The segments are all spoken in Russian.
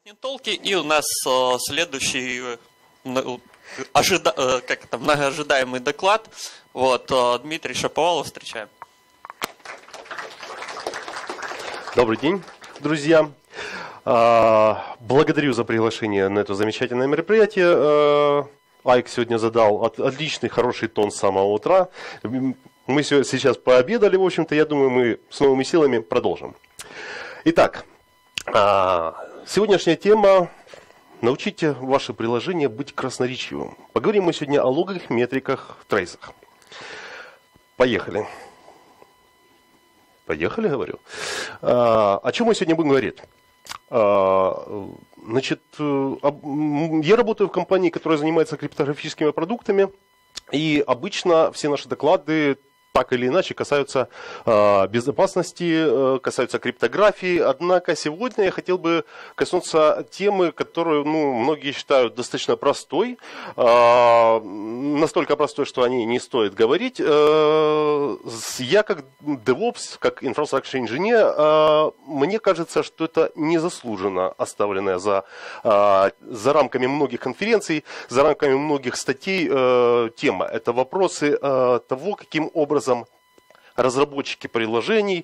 Нетолки, и у нас следующий многоожидаемый доклад. Дмитрий Шаповалов, встречаем. Добрый день, друзья. Благодарю за приглашение на это замечательное мероприятие. Айк сегодня задал отличный, хороший тон с самого утра. Мы сейчас пообедали, в общем-то, я думаю, мы с новыми силами продолжим. Итак, сегодняшняя тема – научите ваше приложение быть красноречивым. Поговорим мы сегодня о логах, метриках, трейсах. Поехали. Поехали, говорю. О чем мы сегодня будем говорить? Значит, я работаю в компании, которая занимается криптографическими продуктами, и обычно все наши доклады так или иначе касаются безопасности, касаются криптографии. Однако сегодня я хотел бы коснуться темы, которую многие считают достаточно простой, настолько простой, что о ней не стоит говорить. Я как DevOps, как Infrastructure Engineer, мне кажется, что это незаслуженно оставленная за рамками многих конференций, за рамками многих статей тема. Это вопросы того, каким образом разработчикам приложений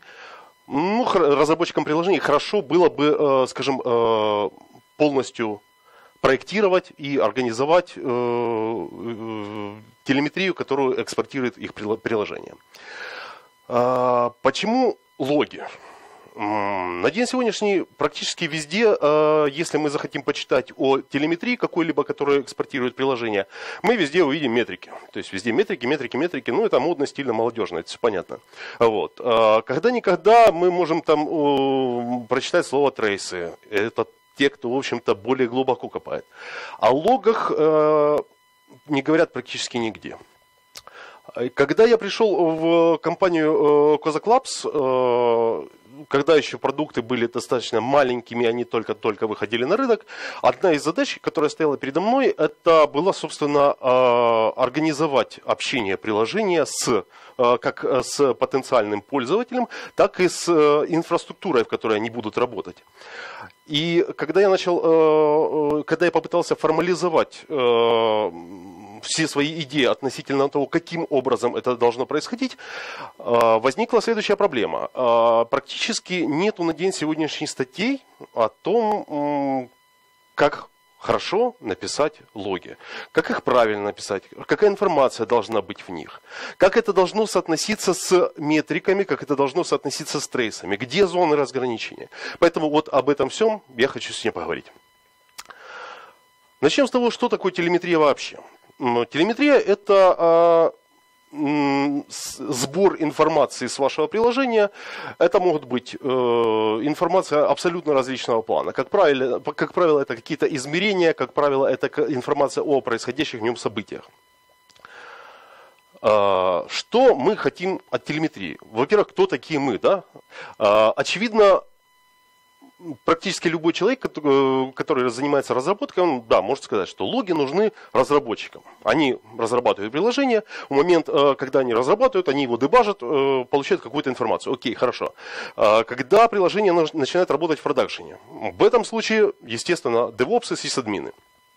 хорошо было бы, скажем, полностью проектировать и организовать телеметрию, которую экспортирует их приложение. Почему логи? На день сегодняшний практически везде, если мы захотим почитать о телеметрии какой-либо, которую экспортирует приложение, мы везде увидим метрики. То есть везде метрики. Это модно, стильно, молодежно, это все понятно. Когда-никогда мы можем там прочитать слово трейсы. Это те, кто, в общем-то, более глубоко копает. О логах не говорят практически нигде. Когда я пришел в компанию Kozak Labs, когда еще продукты были достаточно маленькими, они только-только выходили на рынок, одна из задач, которая стояла передо мной, это была, собственно, организовать общение приложения как с потенциальным пользователем, так и с инфраструктурой, в которой они будут работать. И когда я попытался формализовать все свои идеи относительно того, каким образом это должно происходить, возникла следующая проблема. Практически нету на день сегодняшний статей о том, как хорошо написать логи, как их правильно написать, какая информация должна быть в них, как это должно соотноситься с метриками, как это должно соотноситься с трейсами, где зоны разграничения. Поэтому вот об этом всем я хочу сегодня поговорить. Начнем с того, что такое телеметрия вообще. Телеметрия – это сбор информации с вашего приложения. Это могут быть информация абсолютно различного плана. Как правило, это какие-то измерения, как правило, это информация о происходящих в нем событиях. Что мы хотим от телеметрии? Во-первых, кто такие мы? Да? Очевидно, практически любой человек, который занимается разработкой, он может сказать, что логи нужны разработчикам. Они разрабатывают приложение, в момент, когда они разрабатывают, они его дебажат, получают какую-то информацию. Окей, хорошо. Когда приложение начинает работать в продакшене, в этом случае, естественно, DevOps и сисадмины.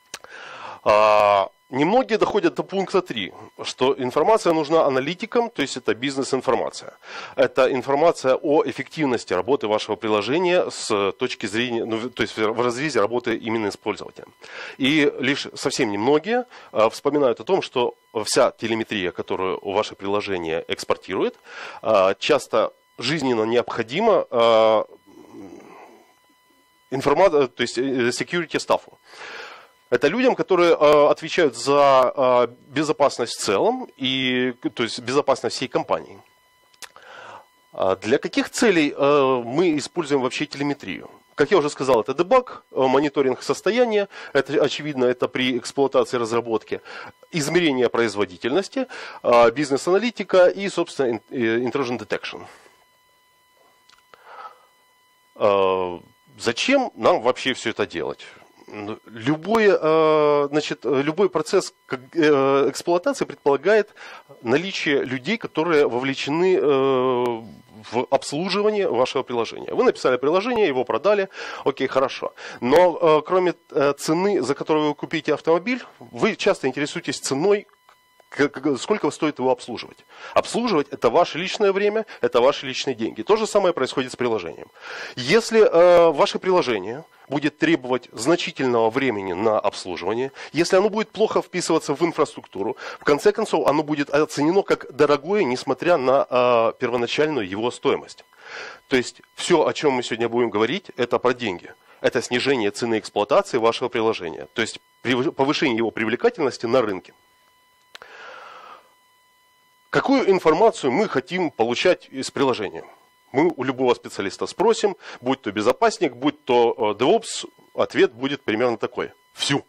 Немногие доходят до пункта 3, что информация нужна аналитикам, то есть это бизнес-информация. Это информация о эффективности работы вашего приложения с точки зрения, то есть в разрезе работы именно с пользователем. И лишь совсем немногие вспоминают о том, что вся телеметрия, которую ваше приложение экспортирует, часто жизненно необходима информация, то есть security стаффу. Это людям, которые отвечают за безопасность в целом, то есть безопасность всей компании. Для каких целей мы используем вообще телеметрию? Как я уже сказал, это дебаг, мониторинг состояния, это очевидно, это при эксплуатации разработки, измерение производительности, бизнес-аналитика и, собственно, intrusion detection. Зачем нам вообще все это делать? Любой процесс эксплуатации предполагает наличие людей, которые вовлечены в обслуживание вашего приложения. Вы написали приложение, его продали, окей, хорошо. Но кроме цены, за которую вы купите автомобиль, вы часто интересуетесь ценой, сколько стоит его обслуживать. Обслуживать – это ваше личное время, это ваши личные деньги. То же самое происходит с приложением. Если ваше приложение будет требовать значительного времени на обслуживание, если оно будет плохо вписываться в инфраструктуру, в конце концов оно будет оценено как дорогое, несмотря на первоначальную его стоимость. То есть все, о чем мы сегодня будем говорить, это про деньги. Это снижение цены эксплуатации вашего приложения. То есть повышение его привлекательности на рынке. Какую информацию мы хотим получать из приложения? Мы у любого специалиста спросим, будь то безопасник, будь то DevOps, ответ будет примерно такой. Всю.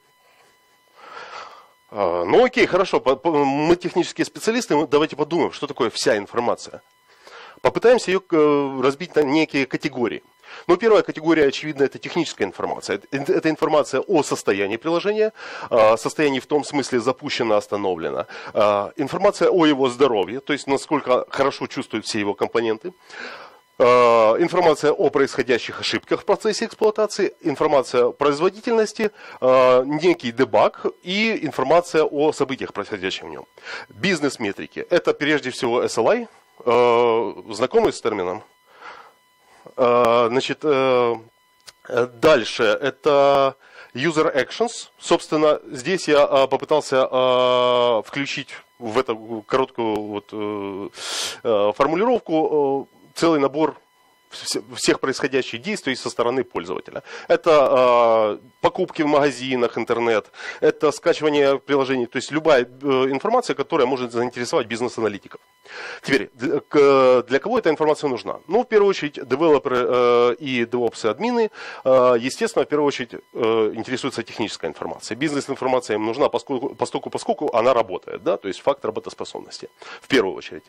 Ну окей, хорошо, мы технические специалисты, давайте подумаем, что такое вся информация. Попытаемся ее разбить на некие категории. Ну, первая категория, очевидно, это техническая информация. Это информация о состоянии приложения, состоянии в том смысле запущено, остановлено. Информация о его здоровье, то есть насколько хорошо чувствуют все его компоненты. Информация о происходящих ошибках в процессе эксплуатации, информация о производительности, некий дебаг и информация о событиях, происходящих в нем. Бизнес-метрики – это прежде всего SLI, знакомы с термином? Значит, дальше это user actions. Собственно, здесь я попытался включить в эту короткую формулировку целый набор всех происходящих действий со стороны пользователя. Это покупки в магазинах, интернет, это скачивание приложений, то есть любая информация, которая может заинтересовать бизнес-аналитиков. Теперь, для кого эта информация нужна? Ну, в первую очередь, девелоперы и DevOps админы, естественно, в первую очередь интересуется техническая информация. Бизнес-информация им нужна, поскольку она работает, да, то есть факт работоспособности, в первую очередь.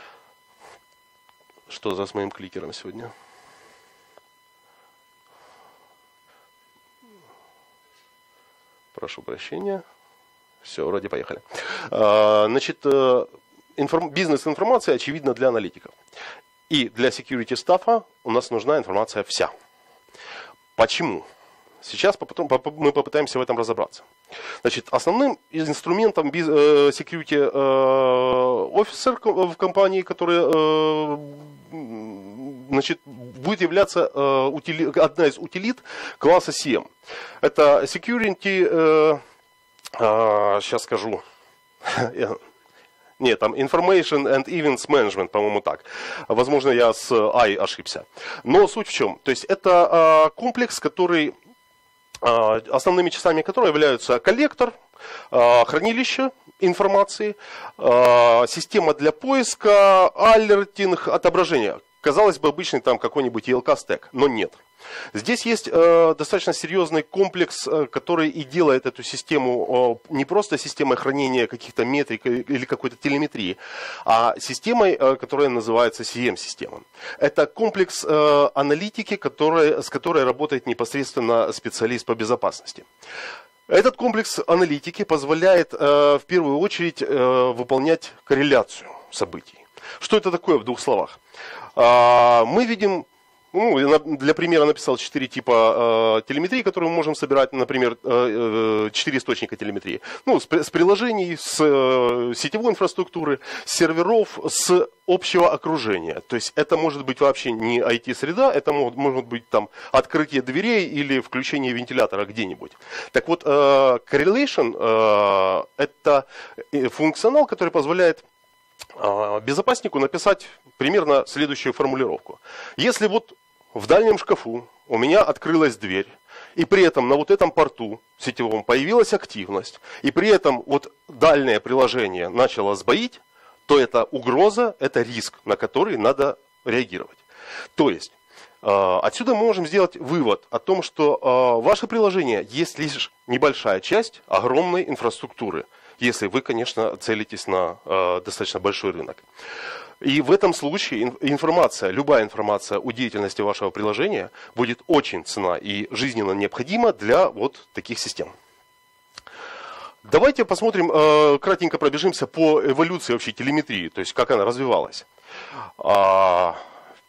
Что за с моим кликером сегодня? Прошу прощения. Все, вроде поехали. Значит, бизнес-информация очевидна для аналитиков. И для security стаффа у нас нужна информация вся. Почему? Сейчас мы попытаемся в этом разобраться. Значит, основным инструментом security officer в компании, который значит, будет являться одна из утилит класса CM. Это security, сейчас скажу, нет, там Information and Events Management, по-моему, так. Возможно, я с I ошибся. Но суть в чем? То есть это комплекс, который основными частями которого являются коллектор, хранилище информации, система для поиска, алертинг, отображения. Казалось бы, обычный там какой-нибудь ELK-стек, но нет. Здесь есть достаточно серьезный комплекс, который и делает эту систему не просто системой хранения каких-то метрик или какой-то телеметрии, а системой, которая называется CM-система. Это комплекс аналитики, с которой работает непосредственно специалист по безопасности. Этот комплекс аналитики позволяет в первую очередь выполнять корреляцию событий. Что это такое в двух словах? Мы видим, для примера написал 4 типа телеметрии, которые мы можем собирать, например, 4 источника телеметрии. Ну, с приложений, с сетевой инфраструктуры, с серверов, с общего окружения. То есть это может быть вообще не IT-среда, это может быть там открытие дверей или включение вентилятора где-нибудь. Так вот, correlation это функционал, который позволяет безопаснику написать примерно следующую формулировку. Если вот в дальнем шкафу у меня открылась дверь, и при этом на вот этом порту сетевом появилась активность, и при этом вот дальнее приложение начало сбоить, то это угроза, это риск, на который надо реагировать. То есть, отсюда мы можем сделать вывод о том, что ваше приложение есть лишь небольшая часть огромной инфраструктуры, если вы, конечно, целитесь на достаточно большой рынок. И в этом случае любая информация о деятельности вашего приложения будет очень ценна и жизненно необходима для вот таких систем. Давайте посмотрим, кратенько пробежимся по эволюции вообще телеметрии, то есть как она развивалась.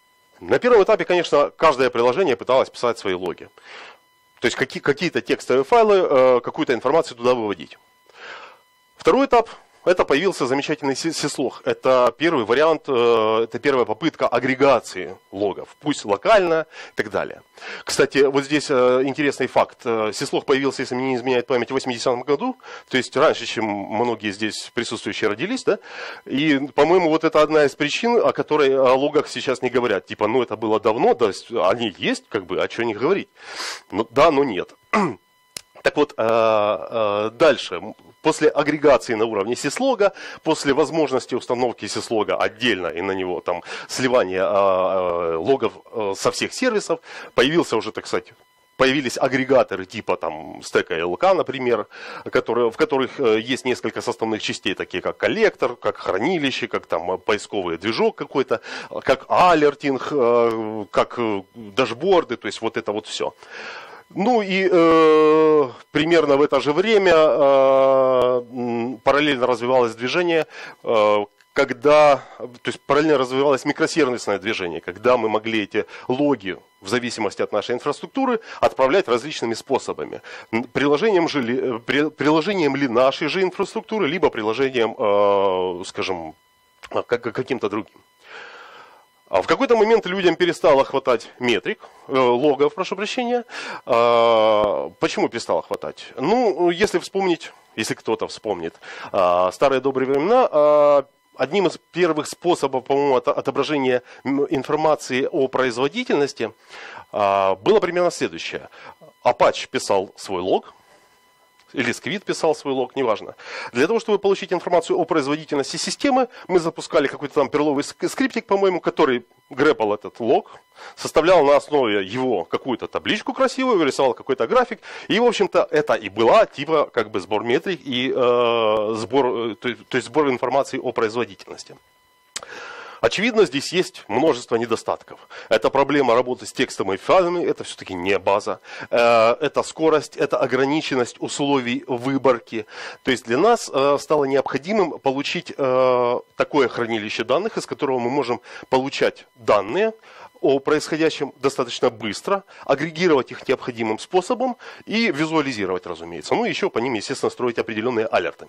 На первом этапе, конечно, каждое приложение пыталось писать свои логи. То есть какие-то текстовые файлы, какую-то информацию туда выводить. Второй этап. Это появился замечательный syslog. Это первый вариант, это первая попытка агрегации логов, пусть локально и так далее. Кстати, вот здесь интересный факт. Syslog появился, если мне не изменяет память, в 80-м году, то есть раньше, чем многие здесь присутствующие родились, да? И, по-моему, вот это одна из причин, о которой о логах сейчас не говорят. Типа, ну это было давно, да, они есть, как бы, а что о них говорить? Ну, да, но нет. Так вот, дальше. После агрегации на уровне syslog, после возможности установки syslog отдельно и на него там сливания логов со всех сервисов, появился уже, так сказать, появились агрегаторы типа там стека LK, например, в которых есть несколько составных частей, такие как коллектор, как хранилище, как там поисковый движок какой-то, как алертинг, как дашборды, то есть вот это вот все. Ну и примерно в это же время параллельно развивалось движение, то есть параллельно развивалось микросервисное движение, когда мы могли эти логи, в зависимости от нашей инфраструктуры, отправлять различными способами. Приложением ли нашей же инфраструктуры, либо приложением, скажем, каким-то другим. А в какой-то момент людям перестало хватать метрик, логов, прошу прощения. Почему перестало хватать? Ну, если вспомнить, если кто-то вспомнит старые добрые времена, одним из первых способов, по-моему, отображения информации о производительности было примерно следующее. Apache писал свой лог, или Squid писал свой лог, неважно. Для того, чтобы получить информацию о производительности системы, мы запускали какой-то там перловый скриптик, по-моему, который грэпал этот лог, составлял на основе его какую-то табличку красивую, рисовал какой-то график. И, в общем-то, это и была типа как бы сбор метрик и сбор информации о производительности. Очевидно, здесь есть множество недостатков. Это проблема работы с текстовыми файлами, это все-таки не база. Это скорость, это ограниченность условий выборки. То есть для нас стало необходимым получить такое хранилище данных, из которого мы можем получать данные о происходящем достаточно быстро, агрегировать их необходимым способом и визуализировать, разумеется. Ну и еще по ним, естественно, строить определенные алерты.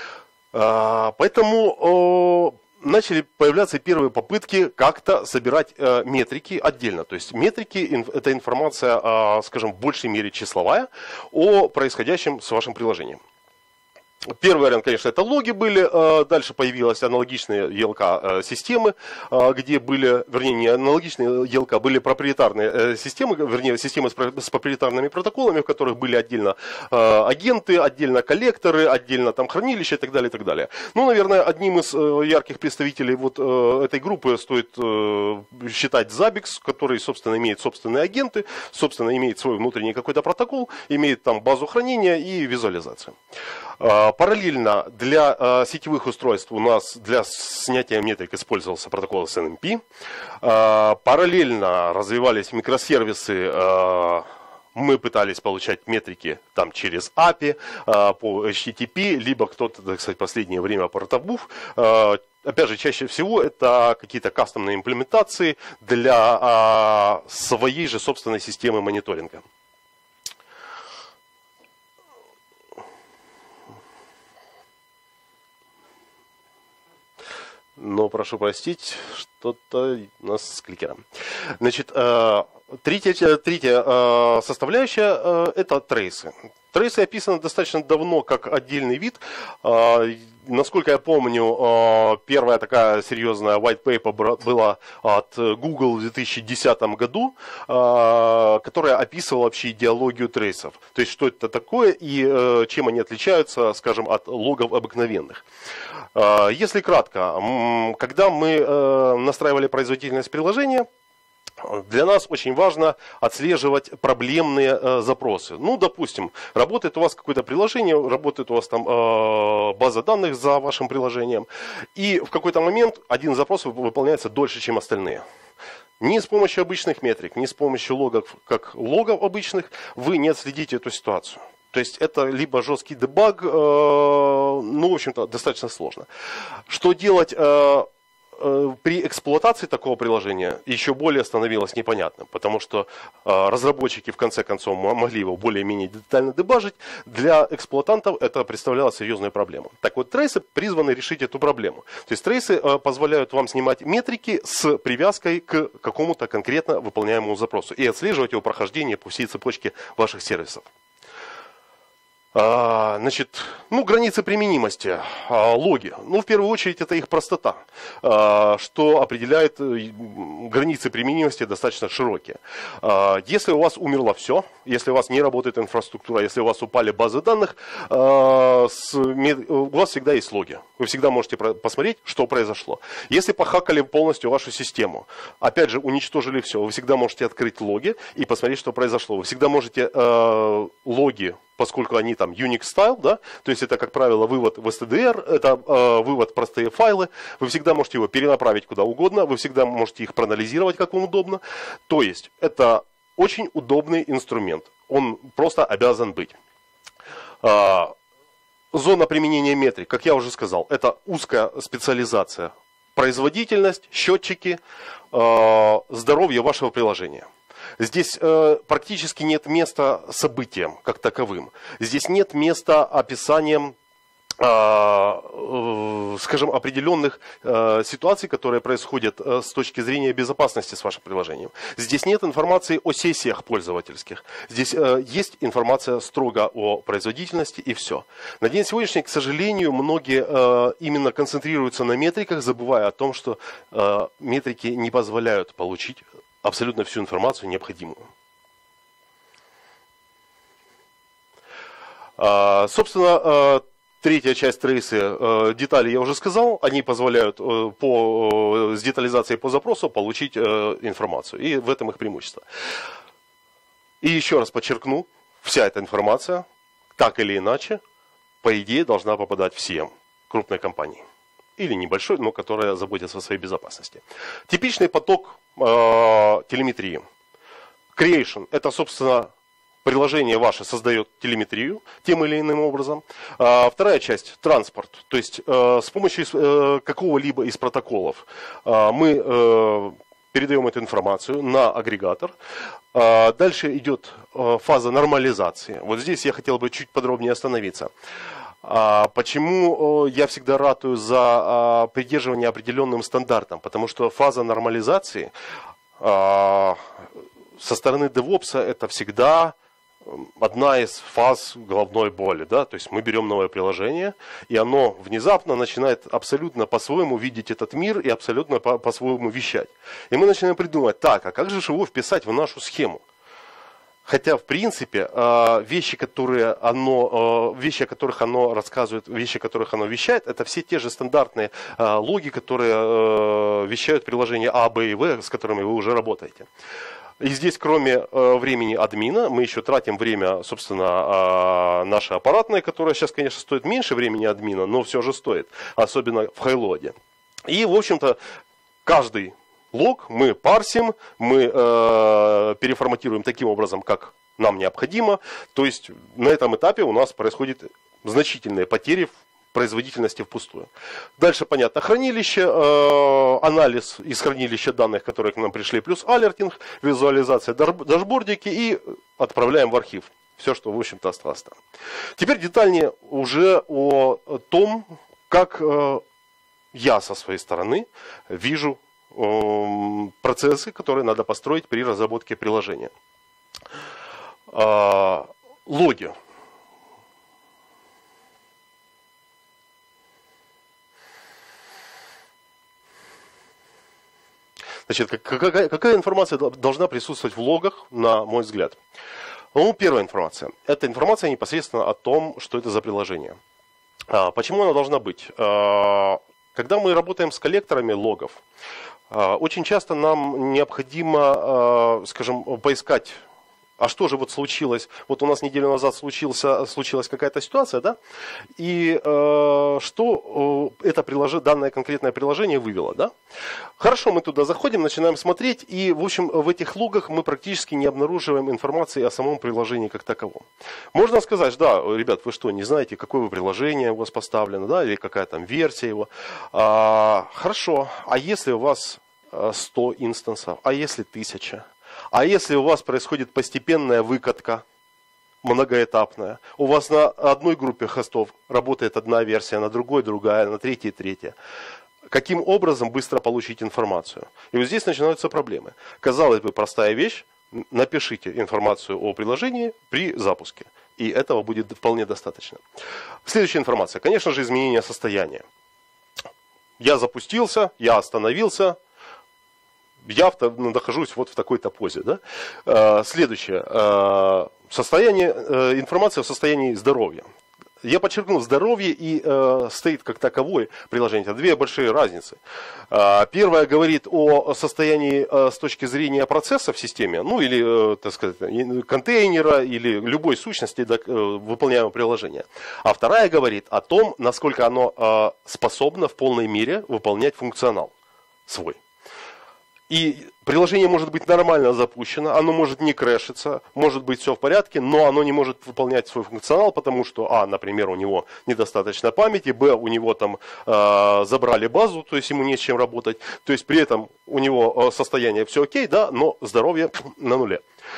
Поэтому начали появляться первые попытки как-то собирать метрики отдельно. То есть метрики – это информация, скажем, в большей мере числовая о происходящем с вашим приложением. Первый вариант, конечно, это логи были. Дальше появились аналогичные ELK-системы, где были, вернее, не аналогичные ELK, были проприетарные системы, вернее, системы с проприетарными протоколами, в которых были отдельно агенты, отдельно коллекторы, отдельно там хранилища и так далее, и так далее. Ну, наверное, одним из ярких представителей вот этой группы стоит считать Zabbix, который, собственно, имеет собственные агенты, собственно, имеет свой внутренний какой-то протокол, имеет там базу хранения и визуализацию. Параллельно для сетевых устройств у нас для снятия метрик использовался протокол SNMP. Параллельно развивались микросервисы. Мы пытались получать метрики там через API, по HTTP, либо кто-то, так сказать, в последнее время по Rotabuf. Опять же, чаще всего это какие-то кастомные имплементации для своей же собственной системы мониторинга. Но прошу простить, что-то у нас с кликером. Значит, третья составляющая – это трейсы. Трейсы описаны достаточно давно как отдельный вид. Насколько я помню, первая такая серьезная white paper была от Google в 2010 году, которая описывала вообще идеологию трейсов. То есть, что это такое и чем они отличаются, скажем, от логов обыкновенных. Если кратко, когда мы настраивали производительность приложения, для нас очень важно отслеживать проблемные запросы. Ну, допустим, работает у вас какое-то приложение, работает у вас там база данных за вашим приложением, и в какой-то момент один запрос выполняется дольше, чем остальные. Ни с помощью обычных метрик, ни с помощью логов, как логов обычных, вы не отследите эту ситуацию. То есть это либо жесткий дебаг, ну, в общем-то, достаточно сложно. Что делать при эксплуатации такого приложения еще более становилось непонятным, потому что разработчики в конце концов могли его более-менее детально дебажить. Для эксплуатантов это представляло серьезную проблему. Так вот, трейсы призваны решить эту проблему. То есть трейсы позволяют вам снимать метрики с привязкой к какому-то конкретно выполняемому запросу и отслеживать его прохождение по всей цепочке ваших сервисов. Значит, границы применимости, логи. В первую очередь, это их простота, что определяет границы применимости достаточно широкие. Если у вас умерло все, если у вас не работает инфраструктура, если у вас упали базы данных, у вас всегда есть логи. Вы всегда можете посмотреть, что произошло. Если похакали полностью вашу систему, опять же, уничтожили все, вы всегда можете открыть логи и посмотреть, что произошло. Вы всегда можете логи, поскольку они там Unix style, да, то есть это, как правило, вывод в STDR, это вывод в простые файлы, вы всегда можете его перенаправить куда угодно, вы всегда можете их проанализировать, как вам удобно. То есть это очень удобный инструмент, он просто обязан быть. Зона применения метрик, как я уже сказал, это узкая специализация, производительность, счетчики, здоровье вашего приложения. Здесь практически нет места событиям как таковым. Здесь нет места описаниям, скажем, определенных ситуаций, которые происходят с точки зрения безопасности с вашим приложением. Здесь нет информации о сессиях пользовательских. Здесь есть информация строго о производительности и все. На день сегодняшний, к сожалению, многие именно концентрируются на метриках, забывая о том, что метрики не позволяют получить абсолютно всю информацию необходимую. Собственно, третья часть трейсы, детали я уже сказал, они позволяют с детализацией по запросу получить информацию. И в этом их преимущество. И еще раз подчеркну, вся эта информация, так или иначе, по идее, должна попадать всем крупной компании. Или небольшой, но которая заботится о своей безопасности. Типичный поток телеметрии. Creation – это, собственно, приложение ваше создает телеметрию тем или иным образом. Вторая часть – транспорт. То есть с помощью какого-либо из протоколов мы передаем эту информацию на агрегатор. Дальше идет фаза нормализации. Вот здесь я хотел бы чуть подробнее остановиться. Почему я всегда ратую за придерживание определенным стандартам? Потому что фаза нормализации со стороны DevOps это всегда одна из фаз головной боли. Да? То есть мы берем новое приложение, и оно внезапно начинает абсолютно по-своему видеть этот мир и абсолютно по-своему вещать. И мы начинаем придумывать, так, а как же его вписать в нашу схему? Хотя, в принципе, вещи, о которых оно рассказывает, вещи, о которых оно вещает, это все те же стандартные логи, которые вещают приложения А, Б и В, с которыми вы уже работаете. И здесь, кроме времени админа, мы еще тратим время, собственно, наше аппаратное, которое сейчас, конечно, стоит меньше времени админа, но все же стоит, особенно в хайлоде. И, в общем-то, каждый лог мы парсим, мы переформатируем таким образом, как нам необходимо. То есть на этом этапе у нас происходят значительные потери в производительности впустую. Дальше, понятно, хранилище, анализ из хранилища данных, которые к нам пришли, плюс алертинг, визуализация, дашбордики и отправляем в архив. Все, что, в общем-то, осталось там. Теперь детальнее уже о том, как я со своей стороны вижу процессы, которые надо построить при разработке приложения. Логи. Значит, какая информация должна присутствовать в логах, на мой взгляд? Первая информация. Это информация непосредственно о том, что это за приложение. Почему она должна быть? Когда мы работаем с коллекторами логов, очень часто нам необходимо, скажем, поискать А что же вот случилось? Вот у нас неделю назад случилась какая-то ситуация, да? И что это данное конкретное приложение вывело, да? Хорошо, мы туда заходим, начинаем смотреть, и, в общем, в этих логах мы практически не обнаруживаем информации о самом приложении как таковом. Можно сказать, да, ребят, вы что, не знаете, какое приложение у вас поставлено, да, или какая там версия его? Хорошо, а если у вас 100 инстансов, а если 1000? А если у вас происходит постепенная выкатка, многоэтапная, у вас на одной группе хостов работает одна версия, на другой другая, на третьей третья. Каким образом быстро получить информацию? И вот здесь начинаются проблемы. Казалось бы, простая вещь. Напишите информацию о приложении при запуске. И этого будет вполне достаточно. Следующая информация. Конечно же, изменение состояния. Я запустился, я остановился. Я нахожусь вот в такой-то позе. Да? Следующее. Информация о состоянии здоровья. Я подчеркнул здоровье и стоит как таковое приложение. Это две большие разницы. Первое говорит о состоянии с точки зрения процесса в системе, ну или, так сказать, контейнера или любой сущности выполняемого приложения. А вторая говорит о том, насколько оно способно в полной мере выполнять функционал свой. И приложение может быть нормально запущено, оно может не крэшиться, может быть все в порядке, но оно не может выполнять свой функционал, потому что, например, у него недостаточно памяти, у него там забрали базу, то есть ему не с чем работать, то есть при этом у него состояние все окей, да, но здоровье на нуле.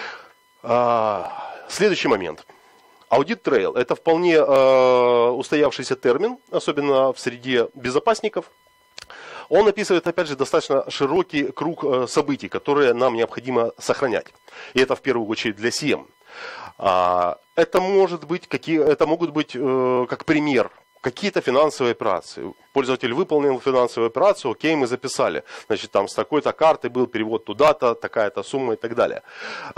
Следующий момент. Audit Trail – это вполне устоявшийся термин, особенно в среде безопасников. Он описывает, опять же, достаточно широкий круг событий, которые нам необходимо сохранять. И это в первую очередь для CM. Это могут быть, как пример, какие-то финансовые операции. Пользователь выполнил финансовую операцию, окей, мы записали. Значит, там с такой-то карты был перевод туда-то, такая-то сумма и так далее.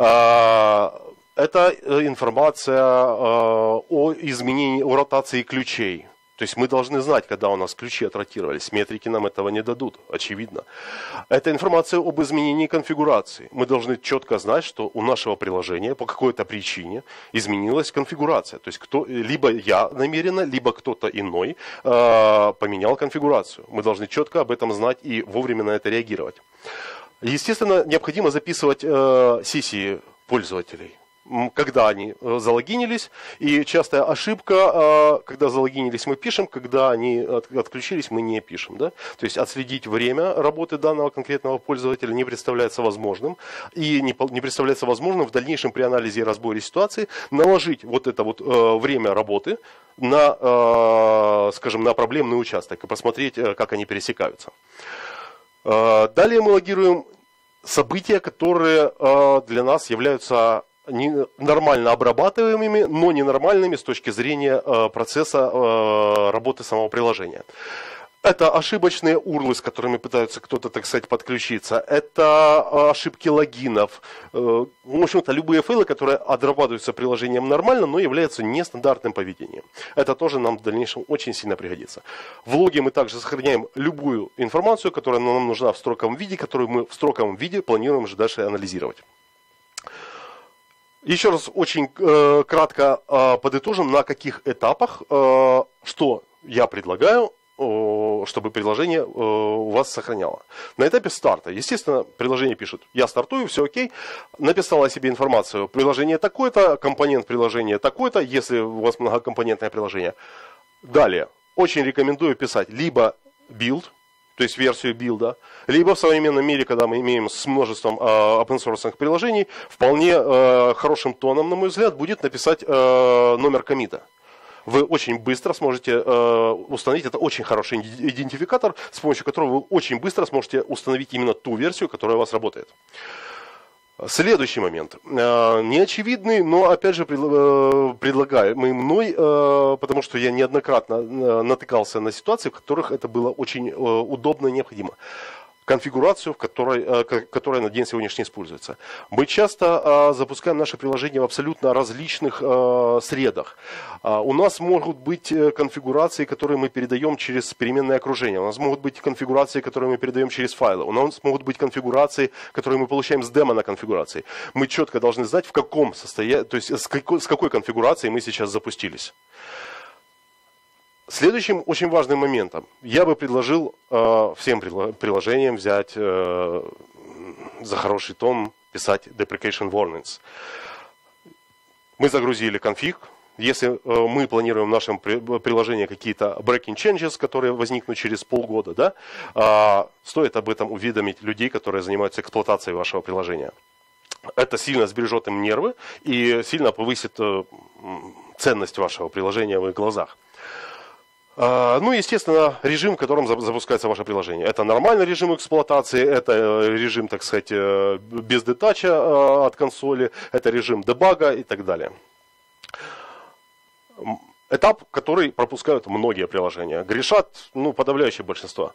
Это информация о изменении, о ротации ключей. То есть мы должны знать, когда у нас ключи отротировались. Метрики нам этого не дадут, очевидно. Это информация об изменении конфигурации. Мы должны четко знать, что у нашего приложения по какой-то причине изменилась конфигурация. То есть либо я намеренно, либо кто-то иной поменял конфигурацию. Мы должны четко об этом знать и вовремя на это реагировать. Естественно, необходимо записывать сессии пользователей, когда они залогинились. И частая ошибка, когда залогинились, мы пишем, когда они отключились, мы не пишем. Да? То есть отследить время работы данного конкретного пользователя не представляется возможным. И не представляется возможным в дальнейшем при анализе и разборе ситуации наложить вот это вот время работы на, скажем, на проблемный участок и посмотреть, как они пересекаются. Далее мы логируем события, которые для нас являются нормально обрабатываемыми, но ненормальными с точки зрения процесса работы самого приложения. Это ошибочные урлы, с которыми пытаются кто-то, так сказать, подключиться. Это ошибки логинов. В общем-то, любые фейлы, которые отрабатываются приложением нормально, но являются нестандартным поведением. Это тоже нам в дальнейшем очень сильно пригодится. В логе мы также сохраняем любую информацию, которая нам нужна в строковом виде, которую мы в строковом виде планируем уже дальше анализировать. Еще раз очень кратко подытожим, на каких этапах, что я предлагаю, чтобы приложение у вас сохраняло. На этапе старта, естественно, приложение пишет: я стартую, все окей, написал о себе информацию, приложение такое-то, компонент приложения такой-то, если у вас многокомпонентное приложение. Далее, очень рекомендую писать либо build, то есть версию билда, либо в современном мире, когда мы имеем с множеством open-source приложений, вполне хорошим тоном, на мой взгляд, будет написать номер коммита. Вы очень быстро сможете установить, это очень хороший идентификатор, с помощью которого вы очень быстро сможете установить именно ту версию, которая у вас работает. Следующий момент. Неочевидный, но опять же предлагаемый мной, потому что я неоднократно натыкался на ситуации, в которых это было очень удобно и необходимо. конфигурацию, которая на день сегодняшний используется. Мы часто запускаем наше приложение в абсолютно различных средах. У нас могут быть конфигурации, которые мы передаем через переменное окружение. У нас могут быть конфигурации, которые мы передаем через файлы. У нас могут быть конфигурации, которые мы получаем с демо на конфигурации. Мы четко должны знать, в каком состоянии, то есть с какой конфигурацией мы сейчас запустились. Следующим очень важным моментом я бы предложил всем приложениям взять за хороший тон, писать deprecation warnings. Мы загрузили конфиг. Если мы планируем в нашем приложении какие-то breaking changes, которые возникнут через полгода, да, стоит об этом уведомить людей, которые занимаются эксплуатацией вашего приложения. Это сильно сбережет им нервы и сильно повысит ценность вашего приложения в их глазах. Ну, естественно, режим, в котором запускается ваше приложение. Это нормальный режим эксплуатации, это режим, так сказать, без детача от консоли, это режим дебага и так далее. Этап, который пропускают многие приложения. Грешат, подавляющее большинство.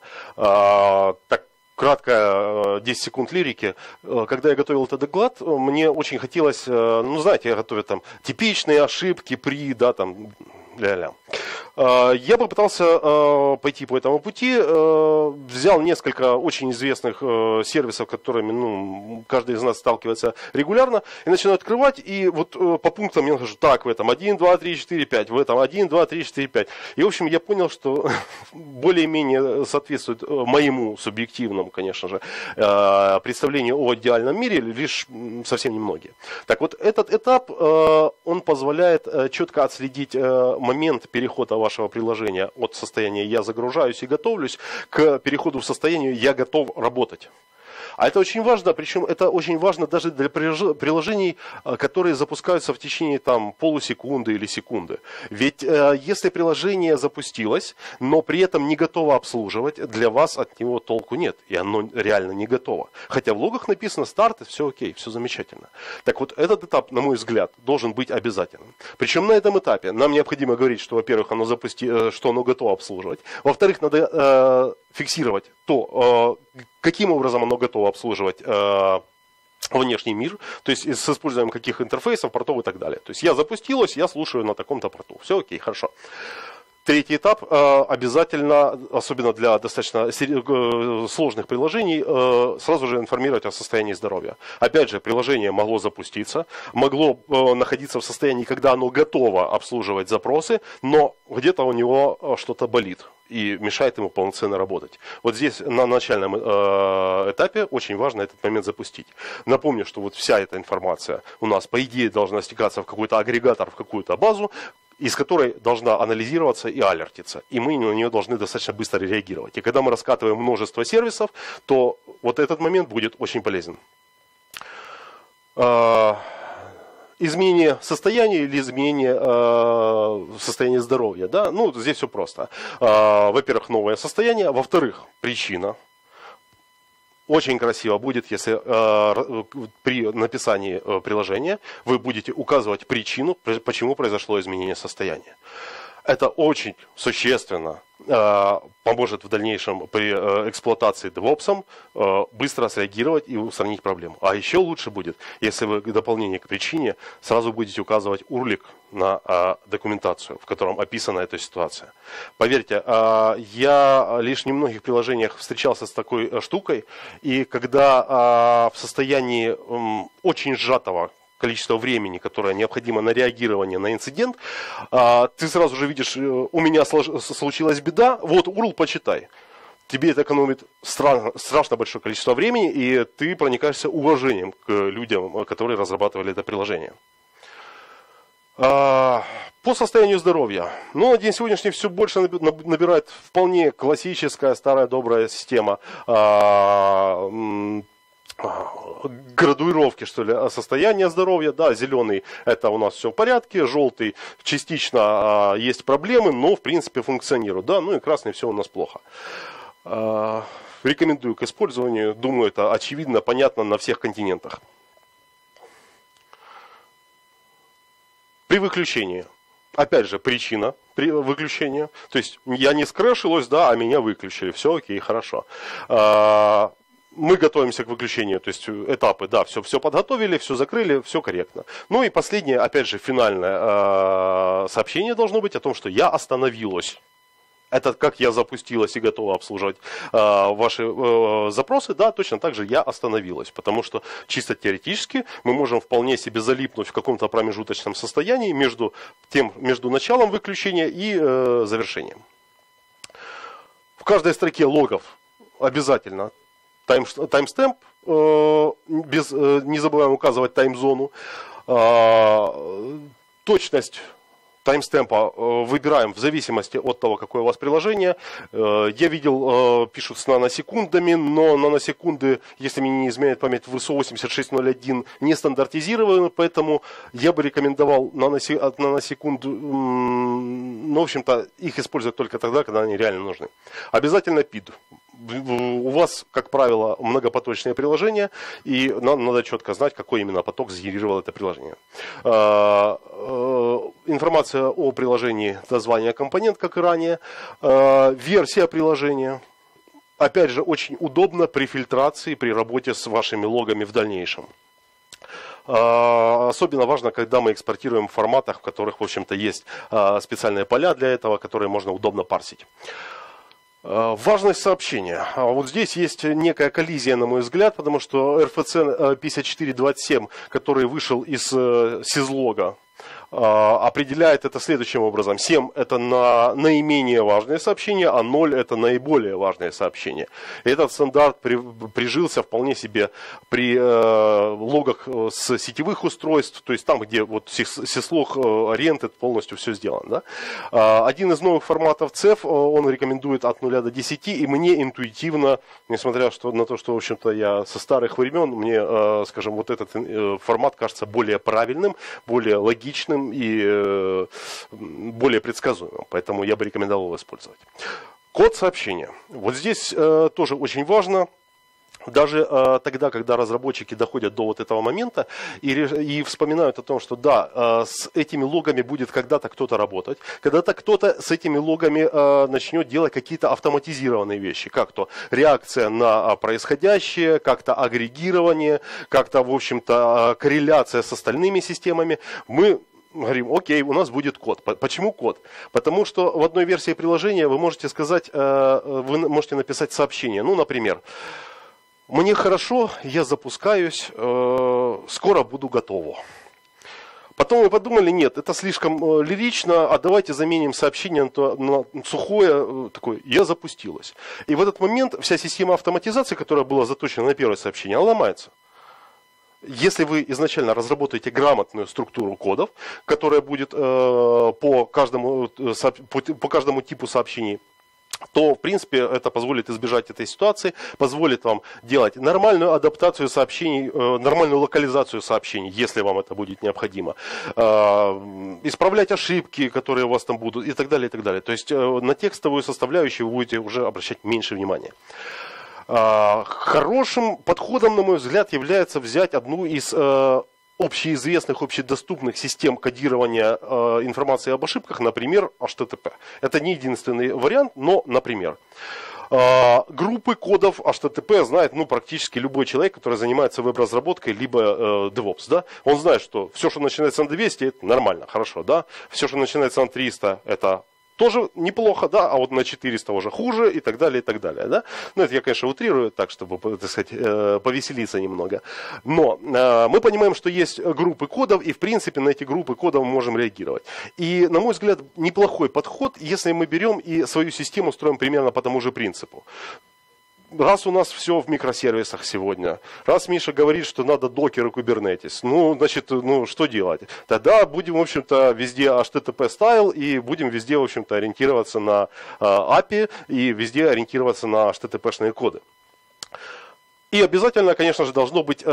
Так, кратко, 10 секунд лирики. Когда я готовил этот доклад, мне очень хотелось, знаете, я готовлю там типичные ошибки при, да, там, ля-ля. Я попытался пойти по этому пути, взял несколько очень известных сервисов, которыми каждый из нас сталкивается регулярно, и начинаю открывать, и вот по пунктам я нахожу, так, в этом 1, 2, 3, 4, 5, в этом 1, 2, 3, 4, 5. И, в общем, я понял, что более-менее соответствует моему субъективному, конечно же, представлению о идеальном мире лишь совсем немногие. Так вот, этот этап, он позволяет четко отследить момент перехода вашего приложения от состояния «я загружаюсь и готовлюсь» к переходу в состояние «я готов работать». А это очень важно, причем это очень важно даже для приложений, которые запускаются в течение полусекунды или секунды. Ведь если приложение запустилось, но при этом не готово обслуживать, для вас от него толку нет, и оно реально не готово. Хотя в логах написано «старт», и все окей, все замечательно. Так вот, этот этап, на мой взгляд, должен быть обязательным. Причем на этом этапе нам необходимо говорить, что, во-первых, что оно готово обслуживать. Во-вторых, надо фиксировать то, каким образом оно готово обслуживать внешний мир, то есть с использованием каких интерфейсов, портов и так далее. То есть я запустилась, я слушаю на таком-то порту. Все окей, хорошо. Третий этап обязательно, особенно для достаточно сложных приложений, сразу же информировать о состоянии здоровья. Опять же, приложение могло запуститься, могло находиться в состоянии, когда оно готово обслуживать запросы, но где-то у него что-то болит и мешает ему полноценно работать. Вот здесь на начальном этапе очень важно этот момент запустить. Напомню, что вот вся эта информация у нас, по идее, должна стекаться в какой-то агрегатор, в какую-то базу, из которой должна анализироваться и алертиться. И мы на нее должны достаточно быстро реагировать. И когда мы раскатываем множество сервисов, то вот этот момент будет очень полезен. Изменение состояния или изменение состояния здоровья. Да? Здесь все просто. Во-первых, новое состояние. Во-вторых, причина. Очень красиво будет, если при написании приложения вы будете указывать причину, почему произошло изменение состояния. Это очень существенно поможет в дальнейшем при эксплуатации DevOps быстро среагировать и устранить проблему. А еще лучше будет, если вы в дополнение к причине сразу будете указывать URL на документацию, в котором описана эта ситуация. Поверьте, я лишь в немногих приложениях встречался с такой штукой, и когда в состоянии очень сжатого количество времени, которое необходимо на реагирование на инцидент, ты сразу же видишь, у меня случилась беда, вот URL почитай. Тебе это экономит страшно большое количество времени, и ты проникаешься уважением к людям, которые разрабатывали это приложение. По состоянию здоровья. На день сегодняшний все больше набирает вполне классическая, старая, добрая система градуировки, что ли, состояния здоровья. Да, зеленый – это у нас все в порядке, желтый частично есть проблемы, но в принципе функционирует. Да, и красный – все у нас плохо. Рекомендую к использованию. Думаю, это очевидно, понятно на всех континентах. При выключении. Опять же, причина выключения. То есть я не скрэшилась, да, а меня выключили. Все окей, хорошо. мы готовимся к выключению, то есть этапы, да, все подготовили, все закрыли, все корректно. Ну и последнее, опять же, финальное сообщение должно быть о том, что я остановилась. Это как я запустилась и готова обслуживать ваши запросы, да, точно так же я остановилась. Потому что чисто теоретически мы можем вполне себе залипнуть в каком-то промежуточном состоянии между началом выключения и завершением. В каждой строке логов обязательно таймстемп, не забываем указывать таймзону, точность таймстемпа выбираем в зависимости от того, какое у вас приложение. Я видел, пишут с наносекундами, но наносекунды, если мне не изменяет память, в ISO 8601 не стандартизированы, поэтому я бы рекомендовал наносекунд, ну, в общем-то, их использовать только тогда, когда они реально нужны. Обязательно PID. У вас, как правило, многопоточное приложение, и надо четко знать, какой именно поток сгенерировал это приложение. Информация о приложении, название компонент, как и ранее, версия приложения. Опять же, очень удобно при фильтрации, при работе с вашими логами в дальнейшем. Особенно важно, когда мы экспортируем в форматах, в которых, в общем-то, есть специальные поля для этого, которые можно удобно парсить. Важность сообщения. Вот здесь есть некая коллизия, на мой взгляд, потому что RFC 5427, который вышел из сизлога, определяет это следующим образом. 7 – это наименее важные сообщения, а 0 – это наиболее важные сообщения. И этот стандарт прижился вполне себе при логах с сетевых устройств, то есть там, где вот syslog oriented полностью все сделано. Да? Один из новых форматов CEF, он рекомендует от 0 до 10, и мне интуитивно, несмотря на то, что, в общем-то, я со старых времен, мне, скажем, вот этот формат кажется более правильным, более логичным и более предсказуемым. Поэтому я бы рекомендовал его использовать. Код сообщения. Вот здесь тоже очень важно. Даже тогда, когда разработчики доходят до вот этого момента и вспоминают о том, что да, с этими логами будет когда-то кто-то работать, когда-то кто-то с этими логами начнет делать какие-то автоматизированные вещи, как-то реакция на происходящее, как-то агрегирование, как-то, в общем-то, корреляция с остальными системами, мы говорим, окей, у нас будет код. Почему код? Потому что в одной версии приложения вы можете сказать, вы можете написать сообщение. Ну, например, мне хорошо, я запускаюсь, скоро буду готово. Потом мы подумали, нет, это слишком лирично, а давайте заменим сообщение на сухое, такое, я запустилась. И в этот момент вся система автоматизации, которая была заточена на первое сообщение, она ломается. Если вы изначально разработаете грамотную структуру кодов, которая будет по каждому типу сообщений, то, в принципе, это позволит избежать этой ситуации, позволит вам делать нормальную адаптацию сообщений, нормальную локализацию сообщений, если вам это будет необходимо, исправлять ошибки, которые у вас там будут, и так далее, и так далее. То есть на текстовую составляющую вы будете уже обращать меньше внимания. Хорошим подходом, на мой взгляд, является взять одну из общеизвестных, общедоступных систем кодирования информации об ошибках, например, HTTP. Это не единственный вариант, но, например, группы кодов HTTP знает практически любой человек, который занимается веб-разработкой, либо DevOps. Да? Он знает, что все, что начинается на 200, это нормально, хорошо. Да? Все, что начинается на 300, это тоже неплохо, да, а вот на 400 уже хуже и так далее, и так далее. Да? Ну, это я, конечно, утрирую так, чтобы, так сказать, повеселиться немного. Но мы понимаем, что есть группы кодов, и, в принципе, на эти группы кодов мы можем реагировать. И, на мой взгляд, неплохой подход, если мы берем и свою систему строим примерно по тому же принципу. Раз у нас все в микросервисах сегодня, раз Миша говорит, что надо докер и Kubernetes, значит, что делать? Тогда будем, в общем-то, везде HTTP стайл и будем везде, в общем-то, ориентироваться на API и везде ориентироваться на HTTP-шные коды. И обязательно, конечно же, должно быть,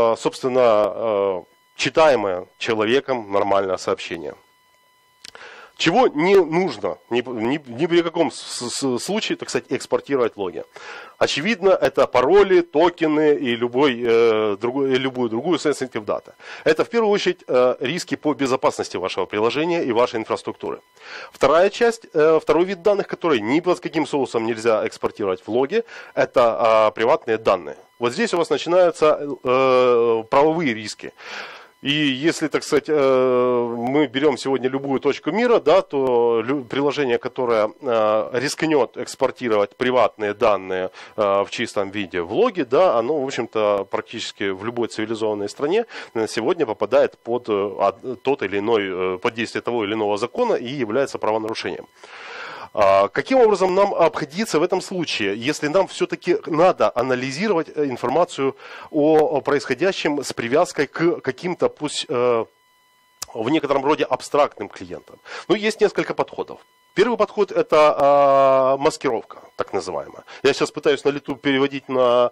собственно, читаемое человеком нормальное сообщение. Чего не нужно ни при каком случае, так сказать, экспортировать логи. Очевидно, это пароли, токены и любую другую sensitive data. Это в первую очередь риски по безопасности вашего приложения и вашей инфраструктуры. Вторая часть, второй вид данных, который ни под каким соусом нельзя экспортировать в логи, это приватные данные. Вот здесь у вас начинаются правовые риски. И если, так сказать, мы берем сегодня любую точку мира, да, то приложение, которое рискнет экспортировать приватные данные в чистом виде в логи, да, оно, в общем-то, практически в любой цивилизованной стране сегодня попадает под тот или иной, под действие того или иного закона и является правонарушением. Каким образом нам обходиться в этом случае, если нам все-таки надо анализировать информацию о происходящем с привязкой к каким-то, пусть в некотором роде абстрактным клиентам? Ну, есть несколько подходов. Первый подход – это маскировка, так называемая. Я сейчас пытаюсь на лету переводить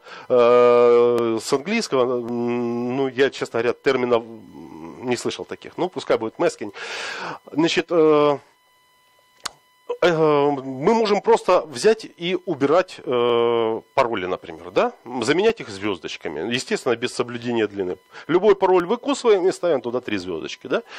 с английского, ну, я, честно говоря, терминов не слышал таких. Ну, пускай будет masking. Значит, мы можем просто взять и убирать пароли, например, да? Заменять их звездочками, естественно, без соблюдения длины. Любой пароль выкусываем и ставим туда 3 звездочки, да?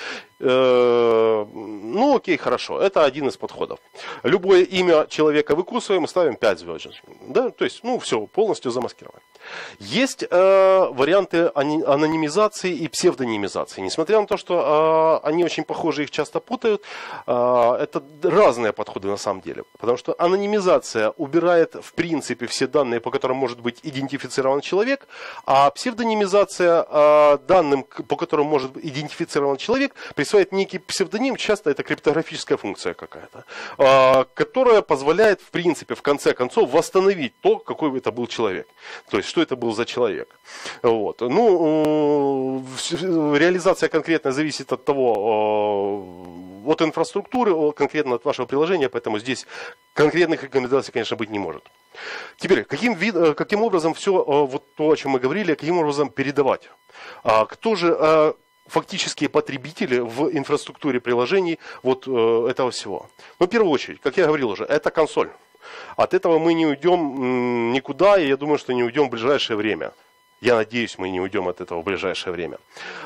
Ну, окей, хорошо, это один из подходов. Любое имя человека выкусываем и ставим 5 звездочек, да? То есть, ну, все, полностью замаскировать. Есть варианты анонимизации и псевдонимизации. Несмотря на то, что они очень похожи, их часто путают, это разные подходы на самом деле. Потому что анонимизация убирает в принципе все данные, по которым может быть идентифицирован человек, а псевдонимизация данным, по которым может быть идентифицирован человек, присваивает некий псевдоним, часто это криптографическая функция какая-то, которая позволяет в принципе в конце концов восстановить то, какой это был человек. То есть, что это был за человек. Вот. Ну, реализация конкретно зависит от того, от инфраструктуры, конкретно от вашего приложения, поэтому здесь конкретных рекомендаций, конечно, быть не может. Теперь, каким образом все вот то, о чем мы говорили, каким образом передавать? Кто же фактические потребители в инфраструктуре приложений вот этого всего? Ну, в первую очередь, как я говорил уже, это консоль. От этого мы не уйдем никуда, и я думаю, что не уйдем в ближайшее время. Я надеюсь, мы не уйдем от этого в ближайшее время.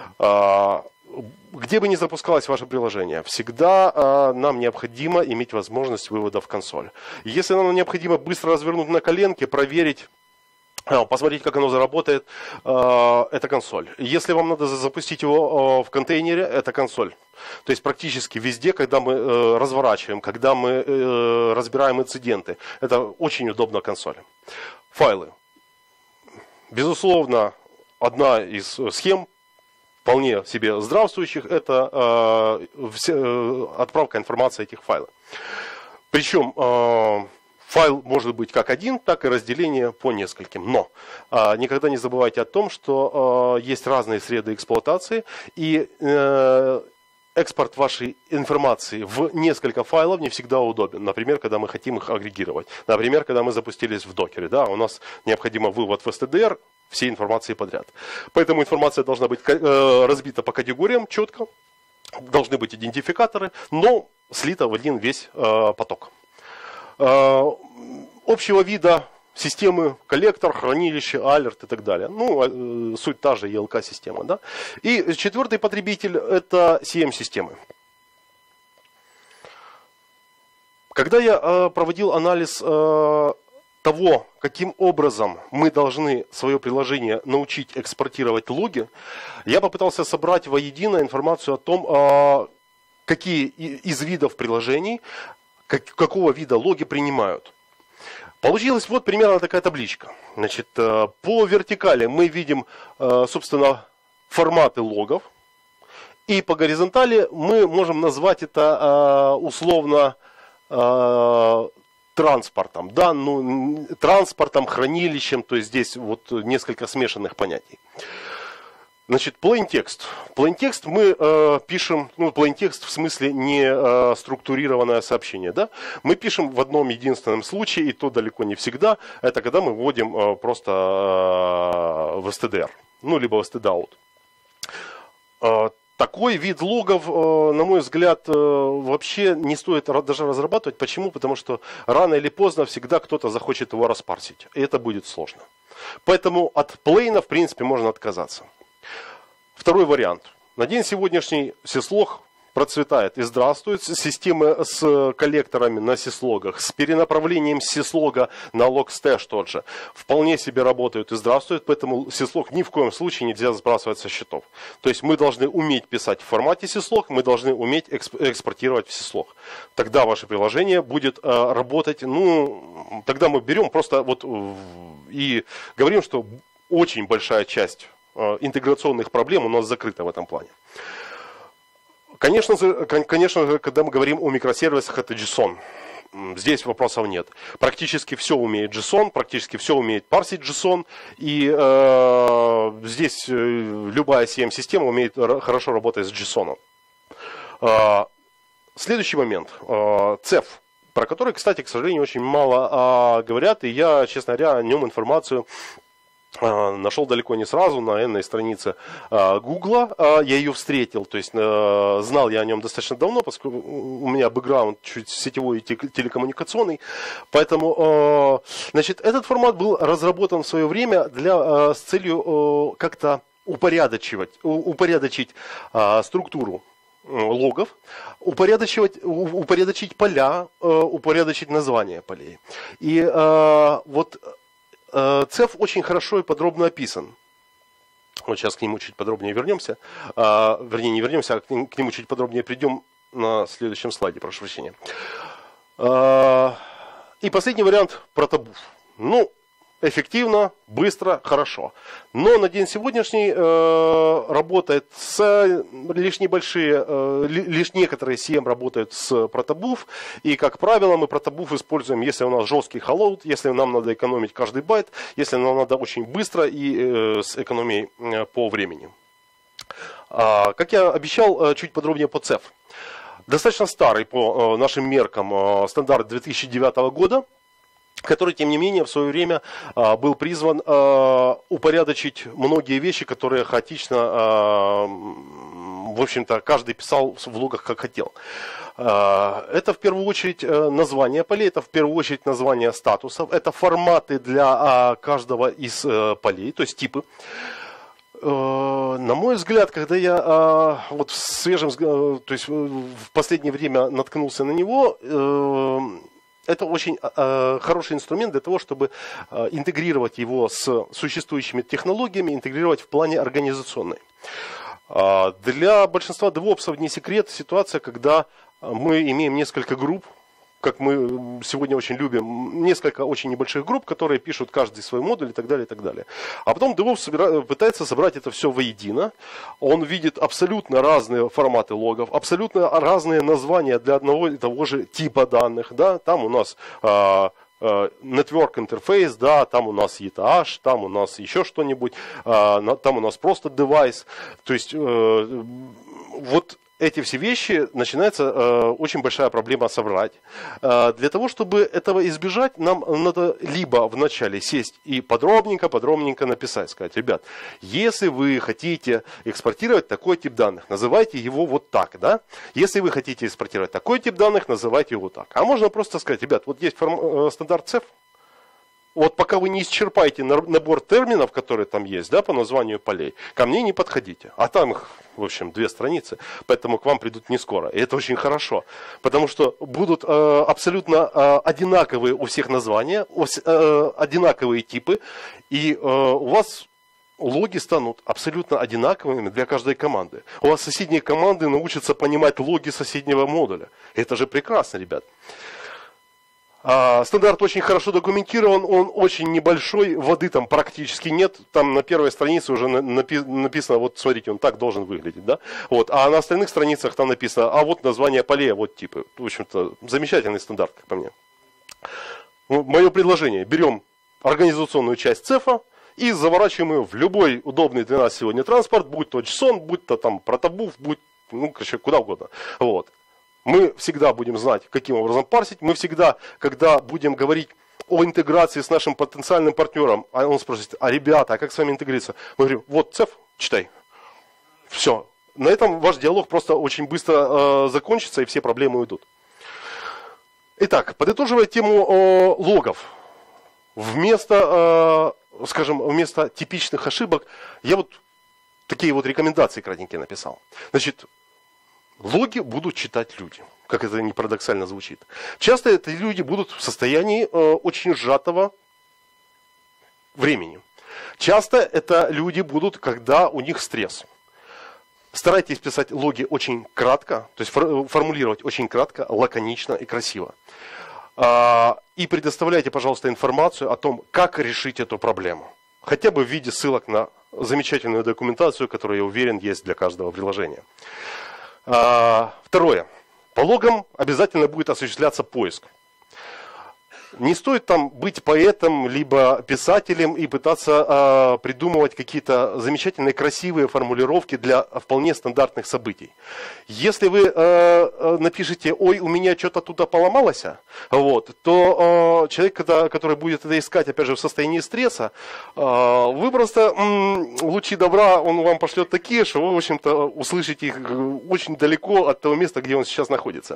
Где бы ни запускалось ваше приложение, всегда нам необходимо иметь возможность вывода в консоль. Если нам необходимо быстро развернуть на коленке, проверить, посмотреть, как оно заработает, это консоль. Если вам надо запустить его в контейнере, это консоль. То есть практически везде, когда мы разворачиваем, когда мы разбираем инциденты, это очень удобно консоль. Файлы. Безусловно, одна из схем, вполне себе здравствующих, это отправка информации этих файлов. Причем файл может быть как один, так и разделение по нескольким. Но никогда не забывайте о том, что есть разные среды эксплуатации, и экспорт вашей информации в несколько файлов не всегда удобен. Например, когда мы хотим их агрегировать. Например, когда мы запустились в докере. Да, у нас необходимо вывод в STDR всей информации подряд. Поэтому информация должна быть разбита по категориям четко. Должны быть идентификаторы, но слита в один весь поток. Общего вида системы, коллектор, хранилище, алерт и так далее. Ну, суть та же ELK-система. Да? И четвертый потребитель – это CM-системы. Когда я проводил анализ того, каким образом мы должны свое приложение научить экспортировать логи, я попытался собрать воедино информацию о том, какие из видов приложений, какого вида логи принимают. Получилась вот примерно такая табличка. Значит, по вертикали мы видим, собственно, форматы логов. И по горизонтали мы можем назвать это условно транспортом. Да? Ну, транспортом, хранилищем. То есть здесь вот несколько смешанных понятий. Значит, plain text. Plain text мы пишем, ну, plain text в смысле не структурированное сообщение, да? Мы пишем в одном единственном случае, и то далеко не всегда, это когда мы вводим просто в stdr, ну, либо в stdout. Такой вид логов, на мой взгляд, вообще не стоит даже разрабатывать. Почему? Потому что рано или поздно всегда кто-то захочет его распарсить. И это будет сложно. Поэтому от плейна, в принципе, можно отказаться. Второй вариант. На день сегодняшний syslog процветает и здравствует. Системы с коллекторами на syslog'ах, с перенаправлением syslog'а на logstash тот же, вполне себе работают и здравствуют. Поэтому syslog ни в коем случае нельзя сбрасывать со счетов. То есть мы должны уметь писать в формате syslog, мы должны уметь экспортировать в syslog. Тогда ваше приложение будет работать. Ну, тогда мы берем просто вот и говорим, что очень большая часть интеграционных проблем у нас закрыта в этом плане. Конечно же, когда мы говорим о микросервисах, это JSON. Здесь вопросов нет. Практически все умеет JSON, практически все умеет парсить JSON. И здесь любая CM-система умеет хорошо работать с JSON. Следующий момент. CEF, про который, кстати, к сожалению, очень мало говорят. И я, честно говоря, о нем информацию нашел далеко не сразу на энной странице Гугла. Я ее встретил, то есть знал я о нем достаточно давно, поскольку у меня бэкграунд чуть сетевой и телекоммуникационный. Поэтому, значит, этот формат был разработан в свое время с целью как-то упорядочить структуру логов, упорядочить поля, упорядочить названия полей. И вот CEF очень хорошо и подробно описан. Вот сейчас к нему чуть подробнее вернемся. Вернее, не вернемся, а к нему чуть подробнее придем на следующем слайде, прошу прощения. И последний вариант – протобуф. Ну, эффективно, быстро, хорошо. Но на день сегодняшний работает лишь некоторые CM работают с протобуф. И, как правило, мы протобуф используем, если у нас жесткий холод, если нам надо экономить каждый байт, если нам надо очень быстро и с экономией по времени. Как я обещал, чуть подробнее по CEF. Достаточно старый по нашим меркам стандарт 2009 года. Который, тем не менее, в свое время был призван упорядочить многие вещи, которые хаотично, в общем-то, каждый писал в логах как хотел. Это в первую очередь название полей, это в первую очередь название статусов, это форматы для каждого из полей, то есть типы. На мой взгляд, когда я вот то есть в последнее время наткнулся на него, это очень хороший инструмент для того, чтобы интегрировать его с существующими технологиями, интегрировать в плане организационной. Для большинства девопсов не секрет ситуация, когда мы имеем несколько групп, как мы сегодня очень любим, несколько очень небольших групп, которые пишут каждый свой модуль и так далее, и так далее. А потом DevOps пытается собрать это все воедино. Он видит абсолютно разные форматы логов, абсолютно разные названия для одного и того же типа данных. Да? Там у нас network interface, да, там у нас ETH, там у нас еще что-нибудь, там у нас просто девайс. То есть вот эти все вещи начинается очень большая проблема собрать. Для того, чтобы этого избежать, нам надо либо вначале сесть и подробненько написать, сказать: ребят, если вы хотите экспортировать такой тип данных, называйте его вот так, да? Если вы хотите экспортировать такой тип данных, называйте его так. А можно просто сказать: ребят, вот есть стандарт CEF. Вот пока вы не исчерпаете набор терминов, которые там есть, да, по названию полей, ко мне не подходите. А там их, в общем, 2 страницы, поэтому к вам придут не скоро. И это очень хорошо, потому что будут абсолютно одинаковые у всех названия, одинаковые типы, и у вас логи станут абсолютно одинаковыми для каждой команды. У вас соседние команды научатся понимать логи соседнего модуля. Это же прекрасно, ребят. Стандарт очень хорошо документирован, он очень небольшой, воды там практически нет, там на первой странице уже написано, вот смотрите, он так должен выглядеть, да, вот, а на остальных страницах там написано, а вот название полей, вот типы, в общем-то, замечательный стандарт, как по мне. Мое предложение: берем организационную часть CEF и заворачиваем ее в любой удобный для нас сегодня транспорт, будь то JSON, будь то там протобуф, будь, ну, короче, куда угодно, вот. Мы всегда будем знать, каким образом парсить. Мы всегда, когда будем говорить о интеграции с нашим потенциальным партнером, а он спросит: а ребята, а как с вами интегрироваться? Мы говорим: вот CEF, читай. Все. на этом ваш диалог просто очень быстро закончится, и все проблемы уйдут. Итак, подытоживая тему логов, вместо типичных ошибок, я вот такие вот рекомендации кратенькие написал. Значит, логи будут читать люди, как это не парадоксально звучит. Часто эти люди будут в состоянии очень сжатого времени. Часто это люди будут, когда у них стресс. Старайтесь писать логи очень кратко, то есть формулировать очень кратко, лаконично и красиво. И предоставляйте, пожалуйста, информацию о том, как решить эту проблему. Хотя бы в виде ссылок на замечательную документацию, которая, я уверен, есть для каждого приложения. Второе. По логам обязательно будет осуществляться поиск. Не стоит там быть поэтом, либо писателем и пытаться придумывать какие-то замечательные, красивые формулировки для вполне стандартных событий. Если вы напишите: «Ой, у меня что-то туда поломалось», вот, то человек, который будет это искать, опять же, в состоянии стресса, вы просто лучи добра он вам пошлет такие, что вы, в общем-то, услышите их очень далеко от того места, где он сейчас находится.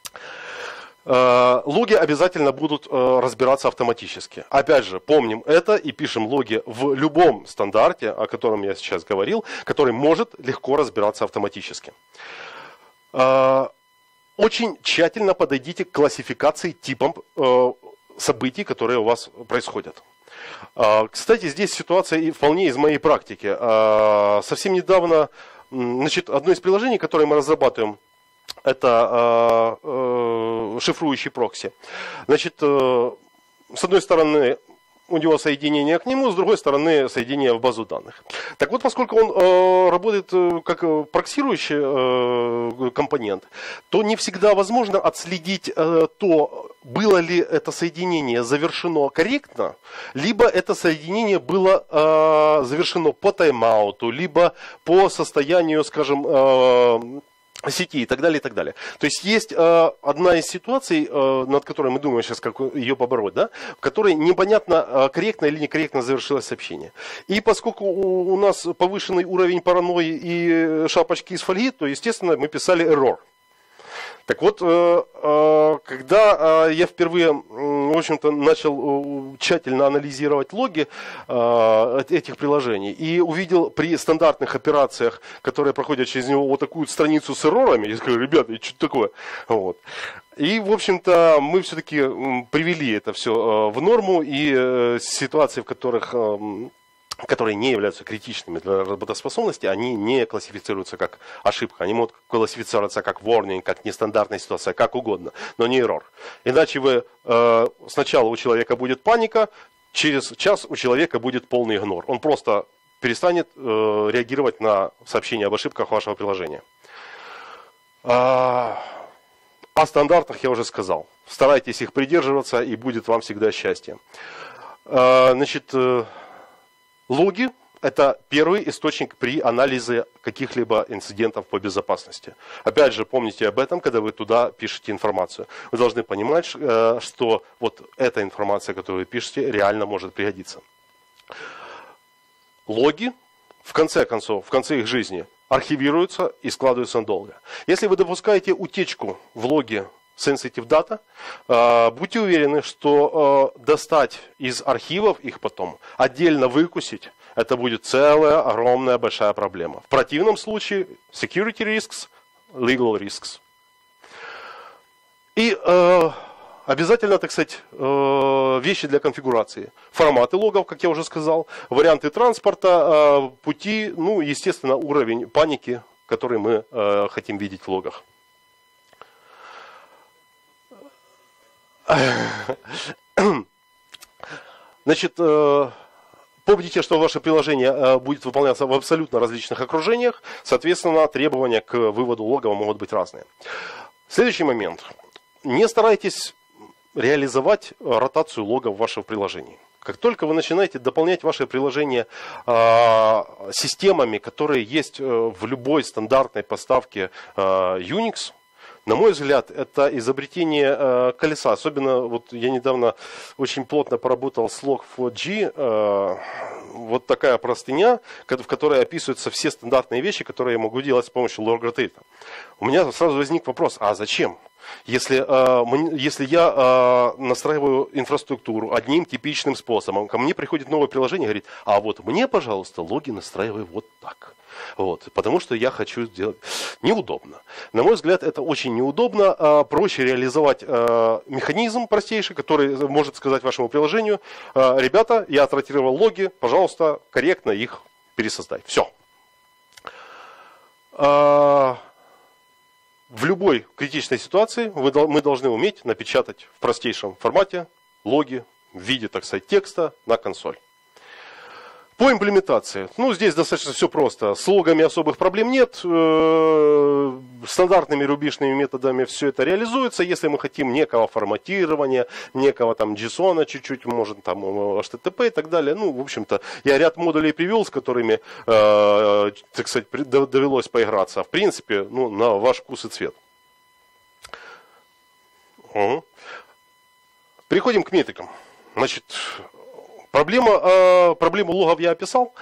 Логи обязательно будут разбираться автоматически. Опять же, помним это и пишем логи в любом стандарте, о котором я сейчас говорил, который может легко разбираться автоматически. Очень тщательно подойдите к классификации типам событий, которые у вас происходят. Кстати, здесь ситуация вполне из моей практики. Совсем недавно, одно из приложений, которое мы разрабатываем, это шифрующий прокси. Значит, с одной стороны, у него соединение к нему, с другой стороны, соединение в базу данных. Так вот, поскольку он работает как проксирующий компонент, то не всегда возможно отследить то, было ли это соединение завершено корректно, либо это соединение было завершено по тайм-ауту, либо по состоянию, скажем, сети и так далее, и так далее. То есть есть одна из ситуаций, над которой мы думаем сейчас, как ее побороть, да, в которой непонятно, корректно или некорректно завершилось сообщение. И поскольку у нас повышенный уровень паранойи и шапочки из фольги, то, естественно, мы писали error. Так вот, когда я впервые, в общем-то, начал тщательно анализировать логи этих приложений и увидел при стандартных операциях, которые проходят через него, вот такую страницу с эррорами, я сказал: ребята, что такое? Вот. И, в общем-то, мы все-таки привели это все в норму, и ситуации, в которых... которые не являются критичными для работоспособности, они не классифицируются как ошибка. Они могут классифицироваться как warning, как нестандартная ситуация, как угодно, но не error. Иначе сначала у человека будет паника, через час у человека будет полный игнор. Он просто перестанет реагировать на сообщения об ошибках вашего приложения. О стандартах я уже сказал. Старайтесь их придерживаться, и будет вам всегда счастье. Значит... Логи – это первый источник при анализе каких-либо инцидентов по безопасности. Опять же, помните об этом, когда вы туда пишете информацию. Вы должны понимать, что вот эта информация, которую вы пишете, реально может пригодиться. Логи, в конце концов, в конце их жизни, архивируются и складываются надолго. Если вы допускаете утечку в логе sensitive data, будьте уверены, что достать из архивов их потом, отдельно выкусить, это будет целая, огромная, большая проблема. В противном случае security risks, legal risks. И обязательно, так сказать, вещи для конфигурации. Форматы логов, как я уже сказал, варианты транспорта, пути, ну, естественно, уровень паники, который мы хотим видеть в логах. Значит, помните, что ваше приложение будет выполняться в абсолютно различных окружениях, соответственно, требования к выводу логов могут быть разные. Следующий момент. Не старайтесь реализовать ротацию логов вашего приложения. Как только вы начинаете дополнять ваше приложение системами, которые есть в любой стандартной поставке Unix, на мой взгляд, это изобретение колеса. Особенно, вот я недавно очень плотно поработал с Log4j. вот такая простыня, в которой описываются все стандартные вещи, которые я могу делать с помощью log-rotate. У меня сразу возник вопрос, а зачем? Если я настраиваю инфраструктуру одним типичным способом, ко мне приходит новое приложение и говорит, а вот мне, пожалуйста, логи настраивай вот так. Вот, потому что я хочу сделать. Неудобно. На мой взгляд, это очень неудобно. Проще реализовать механизм простейший, который может сказать вашему приложению, ребята, я отратировал логи, пожалуйста, корректно их пересоздай. Все. В любой критичной ситуации мы должны уметь напечатать в простейшем формате логи в виде, так сказать, текста на консоль. По имплементации. Здесь достаточно все просто. С логами особых проблем нет. Стандартными рубишными методами все это реализуется. Если мы хотим некого форматирования, некого там JSON чуть-чуть, может там HTTP и так далее. В общем-то, я ряд модулей привел, с которыми, так сказать, довелось поиграться. В принципе, на ваш вкус и цвет. Переходим к метрикам. Значит, проблему логов я описал.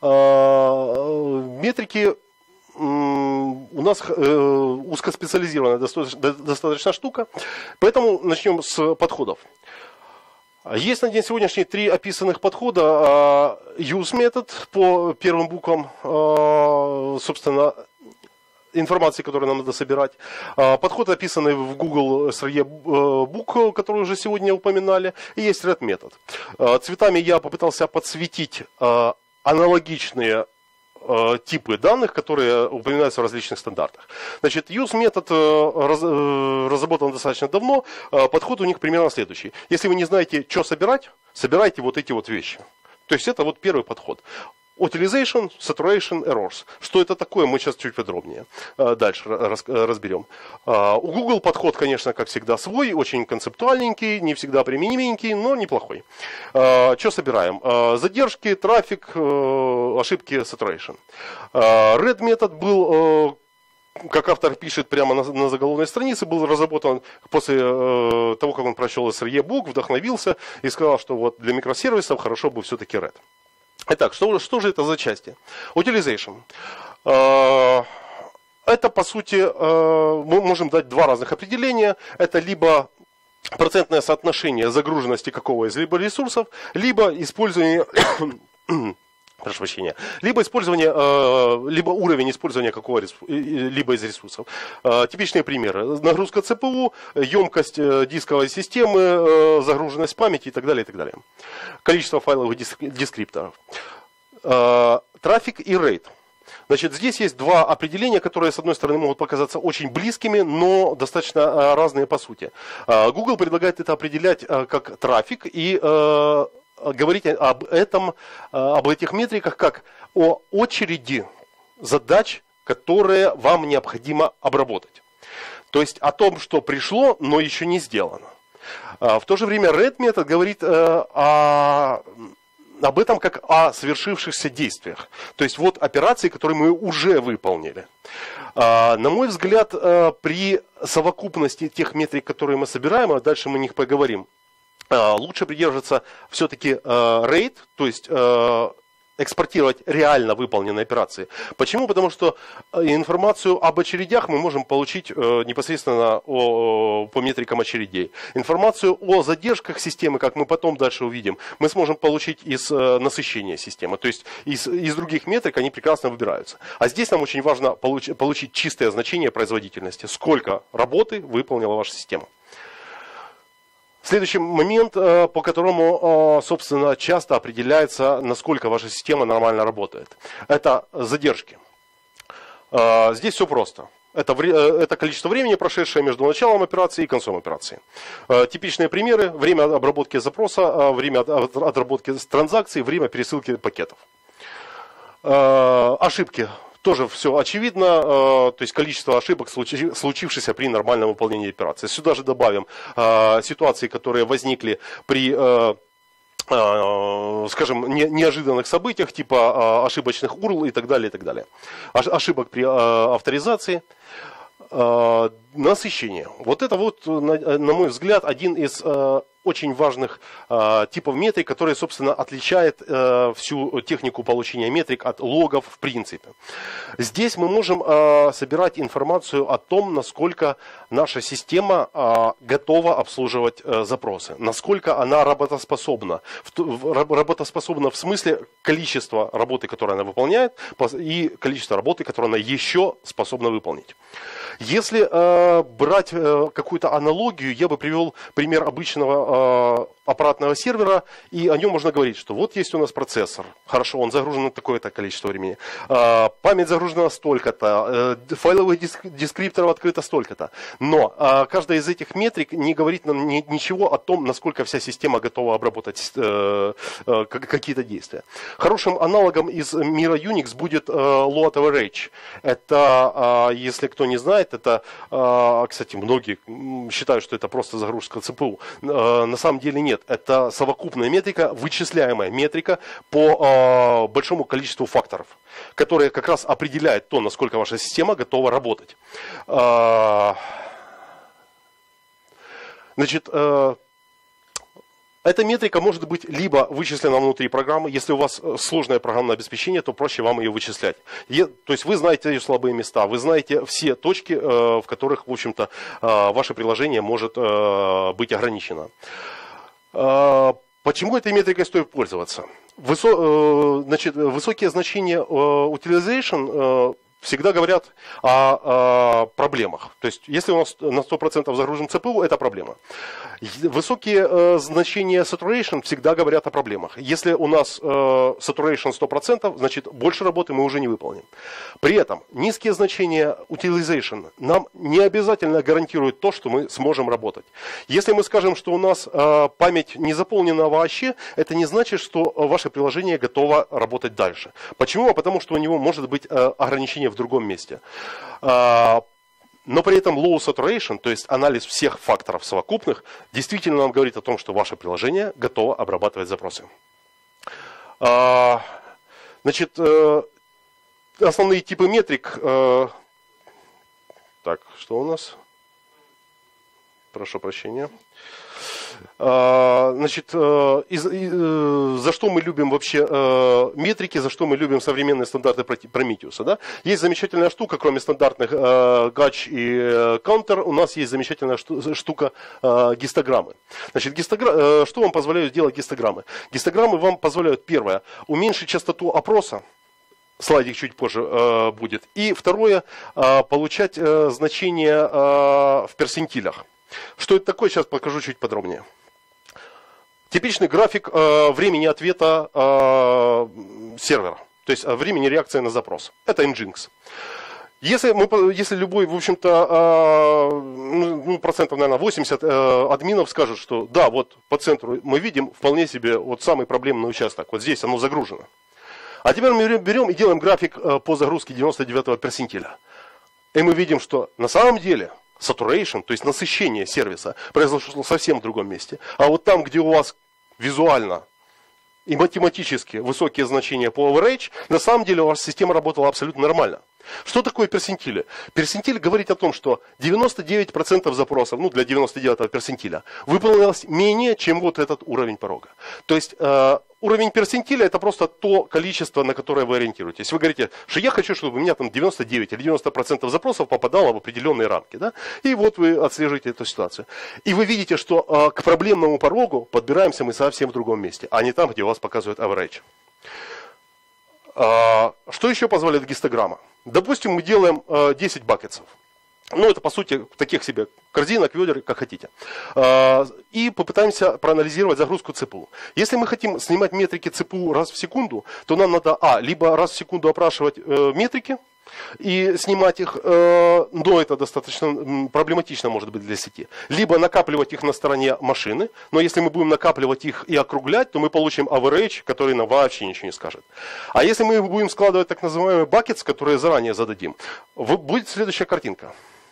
Метрики у нас узкоспециализированная достаточно штука. Поэтому начнем с подходов. Есть на день сегодняшний 3 описанных подхода. Use метод по первым буквам, собственно, информации, которую нам надо собирать. Подход, описанный в Google среде Book, который уже сегодня упоминали. И есть red метод. Цветами я попытался подсветить аналогичные типы данных, которые упоминаются в различных стандартах. Значит, use метод разработан достаточно давно. Подход у них примерно следующий. Если вы не знаете, что собирать, собирайте вот эти вот вещи. То есть это вот первый подход. Utilization, saturation, errors. Что это такое, мы сейчас чуть подробнее дальше разберем. У Google подход, конечно, как всегда, свой, очень концептуальненький, не всегда применименький, но неплохой. Что собираем? Задержки, трафик, ошибки, saturation. Red метод был, как автор пишет прямо на заголовной странице, был разработан после того, как он прочел SRE Book, вдохновился и сказал, что вот для микросервисов хорошо бы все-таки Red. Итак, что же это за части? Utilization. Это, по сути, мы можем дать 2 разных определения. Это либо процентное соотношение загруженности какого-либо ресурсов, либо использование... Прошу прощения. Либо уровень использования какого-либо из ресурсов. Типичные примеры. Нагрузка ЦПУ, емкость дисковой системы, загруженность памяти и так далее, и так далее. Количество файловых дескрипторов. Трафик и рейт. Значит, здесь есть 2 определения, которые, с одной стороны, могут показаться очень близкими, но достаточно разные по сути. Google предлагает это определять как трафик и говорить об этих метриках как о очереди задач, которые вам необходимо обработать. То есть о том, что пришло, но еще не сделано. В то же время red метод говорит об этом как о совершившихся действиях. То есть вот операции, которые мы уже выполнили. На мой взгляд, при совокупности тех метрик, которые мы собираем, а дальше мы о них поговорим, лучше придерживаться все-таки rate, то есть экспортировать реально выполненные операции. Почему? Потому что информацию об очередях мы можем получить непосредственно по метрикам очередей. Информацию о задержках системы, как мы потом дальше увидим, мы сможем получить из насыщения системы. То есть из других метрик они прекрасно выбираются. А здесь нам очень важно получить чистое значение производительности. Сколько работы выполнила ваша система. Следующий момент, по которому, собственно, часто определяется, насколько ваша система нормально работает. Это задержки. Здесь все просто. Это количество времени, прошедшее между началом операции и концом операции. Типичные примеры: время обработки запроса, время отработки транзакций, время пересылки пакетов. Ошибки. Тоже все очевидно, то есть количество ошибок, случившихся при нормальном выполнении операции. Сюда же добавим ситуации, которые возникли при, скажем, неожиданных событиях, типа ошибочных URL и так далее, и так далее. Ошибок при авторизации. Насыщение. Вот это вот, на мой взгляд, один из очень важных типов метрик, которые, собственно, отличают всю технику получения метрик от логов в принципе. Здесь мы можем собирать информацию о том, насколько наша система готова обслуживать запросы, насколько она работоспособна. Работоспособна в смысле количества работы, которую она выполняет, и количество работы, которую она еще способна выполнить. Если брать какую-то аналогию, я бы привел пример обычного аппаратного сервера, и о нем можно говорить, что вот есть у нас процессор, хорошо, он загружен на такое-то количество времени, память загружена столько-то, файловых дескрипторов открыто столько-то, но каждая из этих метрик не говорит нам ничего о том, насколько вся система готова обработать какие-то действия. Хорошим аналогом из мира Unix будет load average. Это, если кто не знает, это, кстати, многие считают, что это просто загрузка ЦПУ. На самом деле нет. Это совокупная метрика, вычисляемая метрика по большому количеству факторов, которые как раз определяют то, насколько ваша система готова работать. Значит, эта метрика может быть либо вычислена внутри программы, если у вас сложное программное обеспечение, то проще вам ее вычислять. То есть вы знаете ее слабые места, вы знаете все точки, в которых, в общем-то, ваше приложение может быть ограничено. Почему этой метрикой стоит пользоваться? Высокие значения utilization всегда говорят о проблемах. То есть, если у нас на 100% загружен ЦПУ, это проблема. Высокие значения saturation всегда говорят о проблемах. Если у нас saturation 100%, значит, больше работы мы уже не выполним. При этом низкие значения utilization нам не обязательно гарантируют то, что мы сможем работать. Если мы скажем, что у нас память не заполнена вообще, это не значит, что ваше приложение готово работать дальше. Почему? Потому что у него может быть ограничение в другом месте. Но при этом low saturation, то есть анализ всех факторов совокупных, действительно нам говорит о том, что ваше приложение готово обрабатывать запросы. Значит, основные типы метрик. Так, что у нас? Прошу прощения. Значит, за что мы любим вообще метрики, за что мы любим современные стандарты Prometheus, да? Есть замечательная штука, кроме стандартных Gauge и Counter, у нас есть замечательная штука гистограммы. Значит, что вам позволяют делать гистограммы? Гистограммы вам позволяют, первое, уменьшить частоту опроса, слайдик чуть позже будет, и второе, получать значения в персентилях. Что это такое, сейчас покажу чуть подробнее. Типичный график времени ответа сервера, то есть времени реакции на запрос. Это Nginx. Если любой, в общем-то, процентов, наверное, 80 админов скажут, что да, вот по центру мы видим вполне себе вот самый проблемный участок, вот здесь оно загружено. А теперь мы берем и делаем график по загрузке 99-го персентиля. И мы видим, что на самом деле saturation, то есть насыщение сервиса, произошло совсем в другом месте. А вот там, где у вас визуально и математически высокие значения по average, на самом деле у вас система работала абсолютно нормально. Что такое персентили? Персентиль говорит о том, что 99% запросов, для 99-го персентиля, выполнялось менее, чем вот этот уровень порога. То есть уровень персентиля это просто то количество, на которое вы ориентируетесь. Вы говорите, что я хочу, чтобы у меня там 99 или 90% запросов попадало в определенные рамки. Да? И вот вы отслеживаете эту ситуацию. И вы видите, что к проблемному порогу подбираемся мы совсем в другом месте, а не там, где у вас показывают average. Что еще позволяет гистограмма? Допустим, мы делаем 10 бакетсов. Это, по сути, таких себе корзинок, ведер, как хотите. И попытаемся проанализировать загрузку ЦПУ. Если мы хотим снимать метрики ЦПУ раз в секунду, то нам надо, либо раз в секунду опрашивать метрики, и снимать их, но это достаточно проблематично может быть для сети. Либо накапливать их на стороне машины, но если мы будем накапливать их и округлять, то мы получим average, который нам вообще ничего не скажет. А если мы будем складывать так называемые buckets, которые заранее зададим, будет следующая картинка.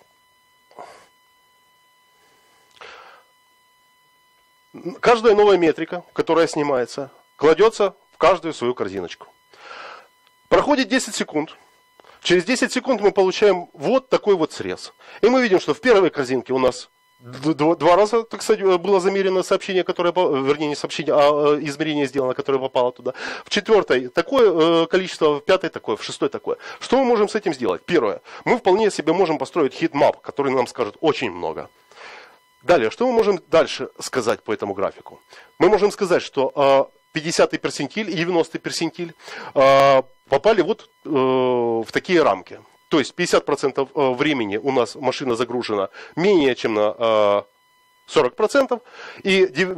Каждая новая метрика, которая снимается, кладется в каждую свою корзиночку. Проходит 10 секунд. Через 10 секунд мы получаем вот такой вот срез. И мы видим, что в первой корзинке у нас Два раза, так сказать, было замерено сообщение, которое, вернее, не сообщение, а измерение сделано, которое попало туда. В четвертой такое количество, в пятой такое, в шестой такое. Что мы можем с этим сделать? Первое. Мы вполне себе можем построить хит-мап, который нам скажет очень много. Далее, что мы можем дальше сказать по этому графику? Мы можем сказать, что 50-й персентиль и 90-й персентиль попали вот в такие рамки. То есть 50% времени у нас машина загружена менее чем на 40%, и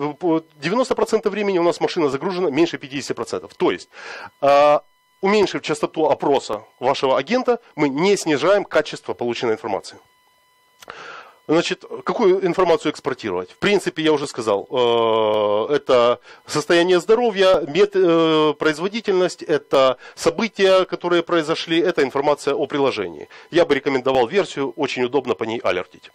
90% времени у нас машина загружена меньше 50%. То есть, уменьшив частоту опроса вашего агента, мы не снижаем качество полученной информации. Значит, какую информацию экспортировать? В принципе, я уже сказал, это состояние здоровья, производительность, это события, которые произошли, это информация о приложении. Я бы рекомендовал версию, очень удобно по ней алертить.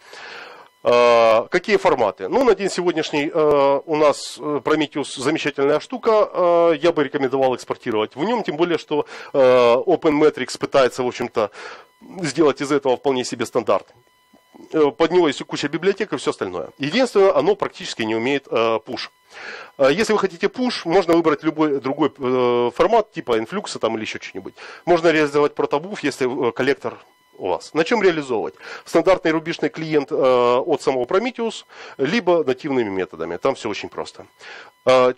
Какие форматы? Ну, на день сегодняшний у нас Prometheus замечательная штука, я бы рекомендовал экспортировать в нем, тем более, что OpenMetrics пытается, в общем-то, сделать из этого вполне себе стандарт. Под него есть куча библиотек и все остальное. Единственное, оно практически не умеет push. Если вы хотите push, можно выбрать любой другой формат, типа Influx там, или еще что-нибудь. Можно реализовать протобуф, если коллектор у вас. На чем реализовывать? Стандартный рубежный клиент от самого Prometheus, либо нативными методами. Там все очень просто. О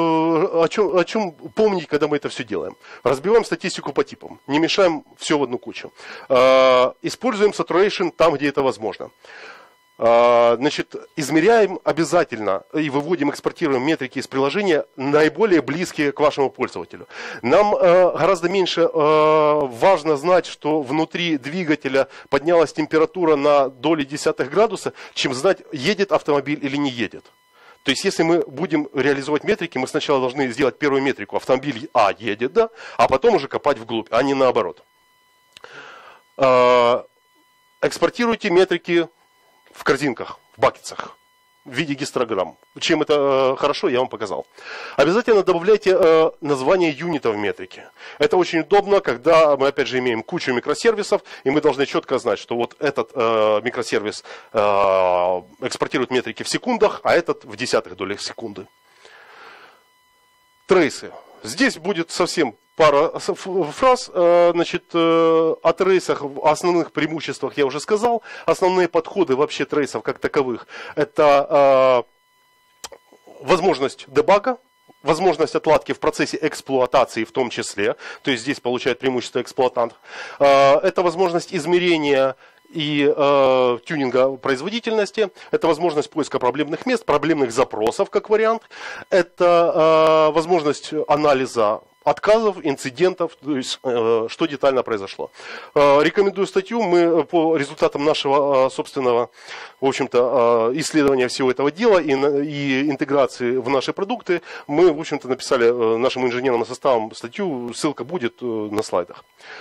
чем помнить, когда мы это все делаем? Разбиваем статистику по типам. Не мешаем все в одну кучу. Используем saturation там, где это возможно. Значит, измеряем обязательно и выводим, экспортируем метрики из приложения, наиболее близкие к вашему пользователю. Нам гораздо меньше важно знать, что внутри двигателя поднялась температура на доли десятых градуса, чем знать, едет автомобиль или не едет. То есть, если мы будем реализовать метрики, мы сначала должны сделать первую метрику. Автомобиль едет, да, а потом уже копать вглубь, а не наоборот. Экспортируйте метрики в корзинках, в бакетсах, в виде гистограмм. Чем это хорошо, я вам показал. Обязательно добавляйте название юнитов в метрике. Это очень удобно, когда мы, опять же, имеем кучу микросервисов, и мы должны четко знать, что вот этот микросервис экспортирует метрики в секундах, а этот в десятых долях секунды. Трейсы. Здесь будет совсем пара фраз. Значит, о трейсах, о основных преимуществах я уже сказал. Основные подходы вообще трейсов как таковых — это возможность дебага, возможность отладки в процессе эксплуатации в том числе. То есть здесь получает преимущество эксплуатант. Это возможность измерения и тюнинга производительности, это возможность поиска проблемных мест, проблемных запросов как вариант, это возможность анализа отказов, инцидентов, то есть что детально произошло. Рекомендую статью, мы по результатам нашего собственного, в общем-то, исследования всего этого дела и интеграции в наши продукты, мы, в общем-то, написали нашим инженерным составом статью, ссылка будет на слайдах.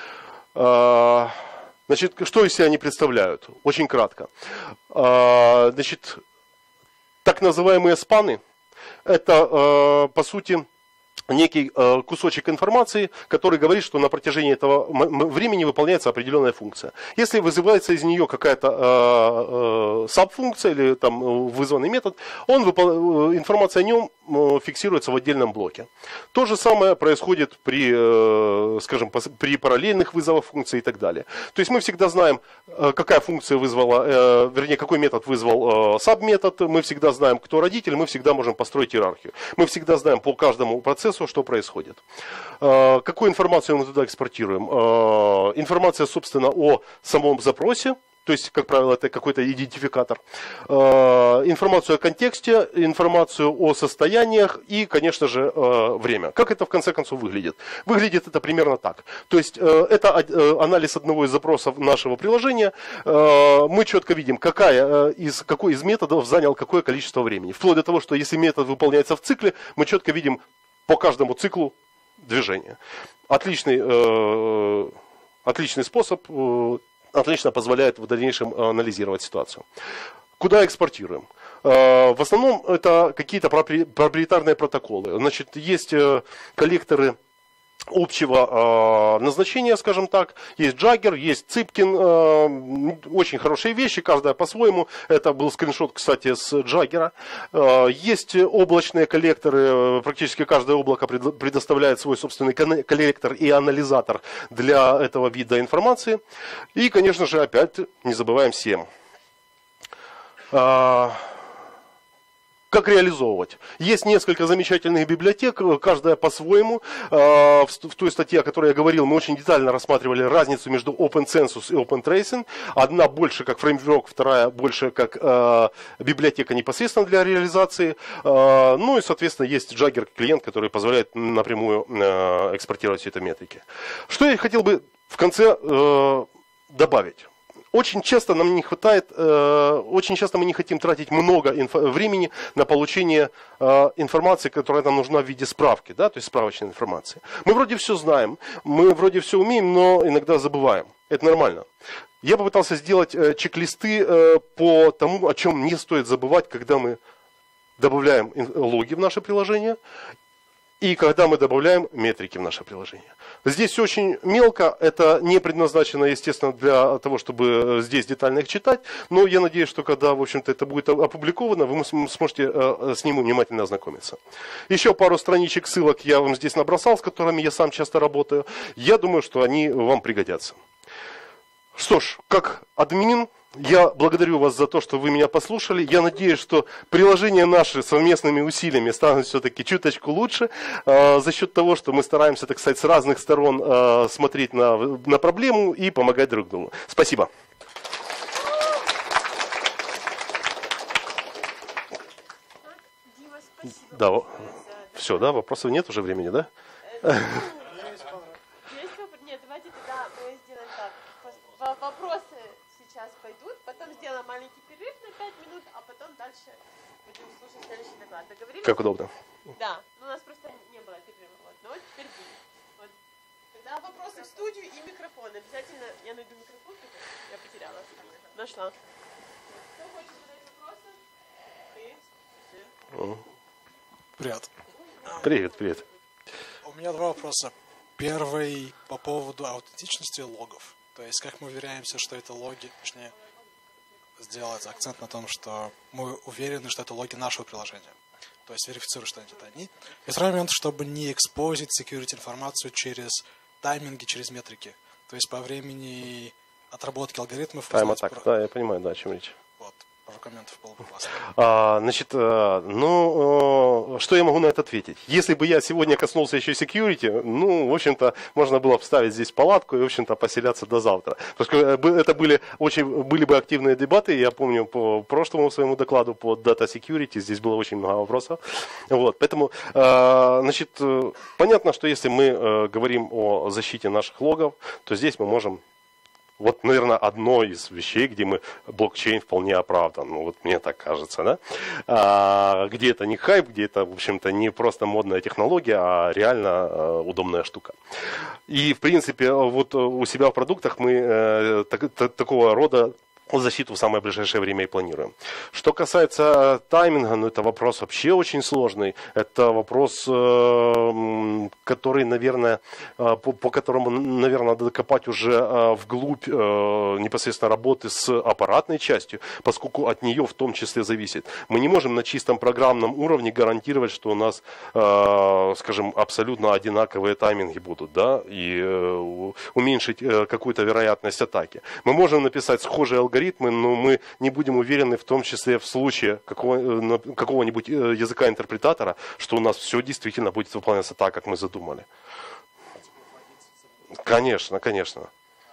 Значит, что из себя они представляют? Очень кратко. Значит, так называемые спаны – это, по сути, некий кусочек информации, который говорит, что на протяжении этого времени выполняется определенная функция. Если вызывается из нее какая-то сабфункция или там вызванный метод, информация о нем фиксируется в отдельном блоке. То же самое происходит при, скажем, при параллельных вызовах функций и так далее. То есть мы всегда знаем, какая функция вызвала, вернее, какой метод вызвал саб-метод, мы всегда знаем, кто родитель, мы всегда можем построить иерархию. Мы всегда знаем по каждому процессу, что происходит. Какую информацию мы туда экспортируем? Информация, собственно, о самом запросе, то есть, как правило, это какой-то идентификатор. Информацию о контексте, информацию о состояниях и, конечно же, время. Как это в конце концов выглядит? Выглядит это примерно так. То есть, это анализ одного из запросов нашего приложения. Мы четко видим, какой из методов занял какое количество времени. Вплоть до того, что если метод выполняется в цикле, мы четко видим по каждому циклу движения. Отличный способ, отлично позволяет в дальнейшем анализировать ситуацию. Куда экспортируем? В основном это какие-то проприетарные протоколы. Значит, есть коллекторы общего назначения, скажем так. Есть Jagger, есть Цыпкин, очень хорошие вещи, каждая по-своему. Это был скриншот, кстати, с Jagger. Есть облачные коллекторы, практически каждое облако предоставляет свой собственный коллектор и анализатор для этого вида информации. И, конечно же, опять не забываем SEM. Как реализовывать? Есть несколько замечательных библиотек, каждая по-своему. В той статье, о которой я говорил, мы очень детально рассматривали разницу между OpenCensus и OpenTracing. Одна больше как фреймворк, вторая больше как библиотека непосредственно для реализации. Ну и, соответственно, есть Jagger клиент, который позволяет напрямую экспортировать все это метрики. Что я хотел бы в конце добавить? Очень часто нам не хватает, очень часто мы не хотим тратить много времени на получение информации, которая нам нужна в виде справки, да, то есть справочной информации. Мы вроде все знаем, мы вроде все умеем, но иногда забываем. Это нормально. Я попытался сделать чек-листы по тому, о чем не стоит забывать, когда мы добавляем логи в наше приложение и когда мы добавляем метрики в наше приложение. Здесь все очень мелко, это не предназначено, естественно, для того, чтобы здесь детально их читать, но я надеюсь, что когда, в общем-то, это будет опубликовано, вы сможете с ним внимательно ознакомиться. Еще пару страничек ссылок я вам здесь набросал, с которыми я сам часто работаю. Я думаю, что они вам пригодятся. Что ж, как админ, я благодарю вас за то, что вы меня послушали. Я надеюсь, что приложения наши совместными усилиями станут все-таки чуточку лучше за счет того, что мы стараемся, так сказать, с разных сторон смотреть на проблему и помогать друг другу. Спасибо. Дима, спасибо. Да, все, да, вопросов нет уже времени, да? Нет, давайте тогда мы сделаем так. Вопросы сейчас пойдут, потом сделаем маленький перерыв на 5 минут, а потом дальше будем слушать следующий доклад. Договорились? Как удобно. Да, но у нас просто не было перерыва, вот, но вот теперь будет. Вот. Тогда вопросы в студию и микрофон. Обязательно я найду микрофон, я потеряла. Нашла. Кто хочет задать вопросы? Ты. Привет. Привет, привет. У меня два вопроса. Первый по поводу аутентичности логов. То есть, как мы уверяемся, что это логи, точнее, сделать акцент на том, что мы уверены, что это логи нашего приложения. То есть, верифицируем, что это они. И второй момент, чтобы не экспозить security информацию через тайминги, через метрики. То есть, по времени отработки алгоритмов. Тайм-атак, да, я понимаю, да, о чем речь. Вот, пару комментов было бы классно. Значит, что я могу на это ответить? Если бы я сегодня коснулся еще security, ну, в общем-то, можно было бы ставить здесь палатку и, в общем-то, поселяться до завтра. Поскольку это были бы активные дебаты, я помню по прошлому своему докладу по Data Security, здесь было очень много вопросов. Вот, поэтому, значит, понятно, что если мы говорим о защите наших логов, то здесь мы можем. Вот, наверное, одно из вещей, где блокчейн вполне оправдан. Ну, вот мне так кажется, да? Где это не хайп, где это, в общем-то, не просто модная технология, а реально удобная штука. И, в принципе, вот у себя в продуктах мы такого рода защиту в самое ближайшее время и планируем. Что касается тайминга, ну это вопрос вообще очень сложный. Это вопрос, который, наверное, по которому, наверное, надо докопать уже вглубь непосредственно работы с аппаратной частью, поскольку от нее в том числе зависит. Мы не можем на чистом программном уровне гарантировать, что у нас, скажем, абсолютно одинаковые тайминги будут, да, и уменьшить какую-то вероятность атаки. Мы можем написать схожие алгоритмы, но мы не будем уверены в том числе в случае какого-нибудь языка-интерпретатора, что у нас все действительно будет выполняться так, как мы задумали. Конечно, конечно.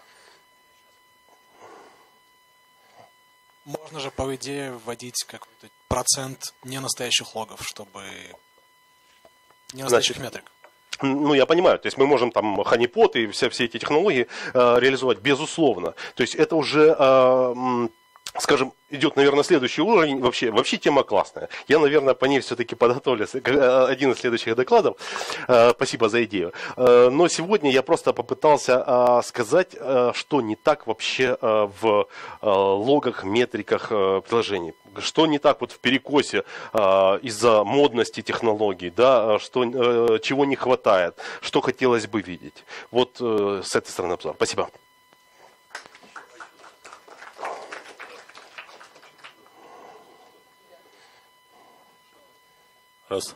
Можно же, по идее, вводить какой-то процент ненастоящих логов, чтобы ненастоящих метрик. Ну, я понимаю, то есть мы можем там honeypot и все эти технологии реализовать, безусловно. То есть это уже, скажем, идет, наверное, следующий уровень. Вообще тема классная. Я, наверное, по ней все-таки подготовлю один из следующих докладов. Спасибо за идею. Но сегодня я просто попытался сказать, что не так вообще в логах, метриках приложений. что не так вот в перекосе из-за модности технологий, да, чего не хватает, что хотелось бы видеть. Вот с этой стороны обзор. Спасибо. Раз.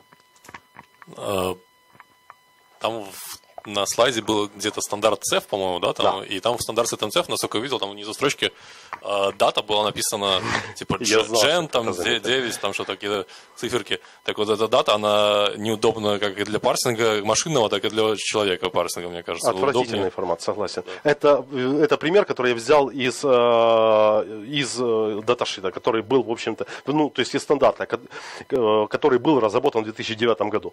Там на слайде был где-то стандарт CEF, по-моему, да? Там, да. И там в стандарте CEF, насколько я видел, там внизу строчки дата была написана, типа, gen, там, 9, там что-то, какие-то циферки. Так вот, эта дата, она неудобна как и для парсинга машинного, так и для человека парсинга, мне кажется. Отвратительный формат, согласен. Да. Это пример, который я взял из даташита, который был, в общем-то, ну, то есть из стандарта, который был разработан в 2009 году.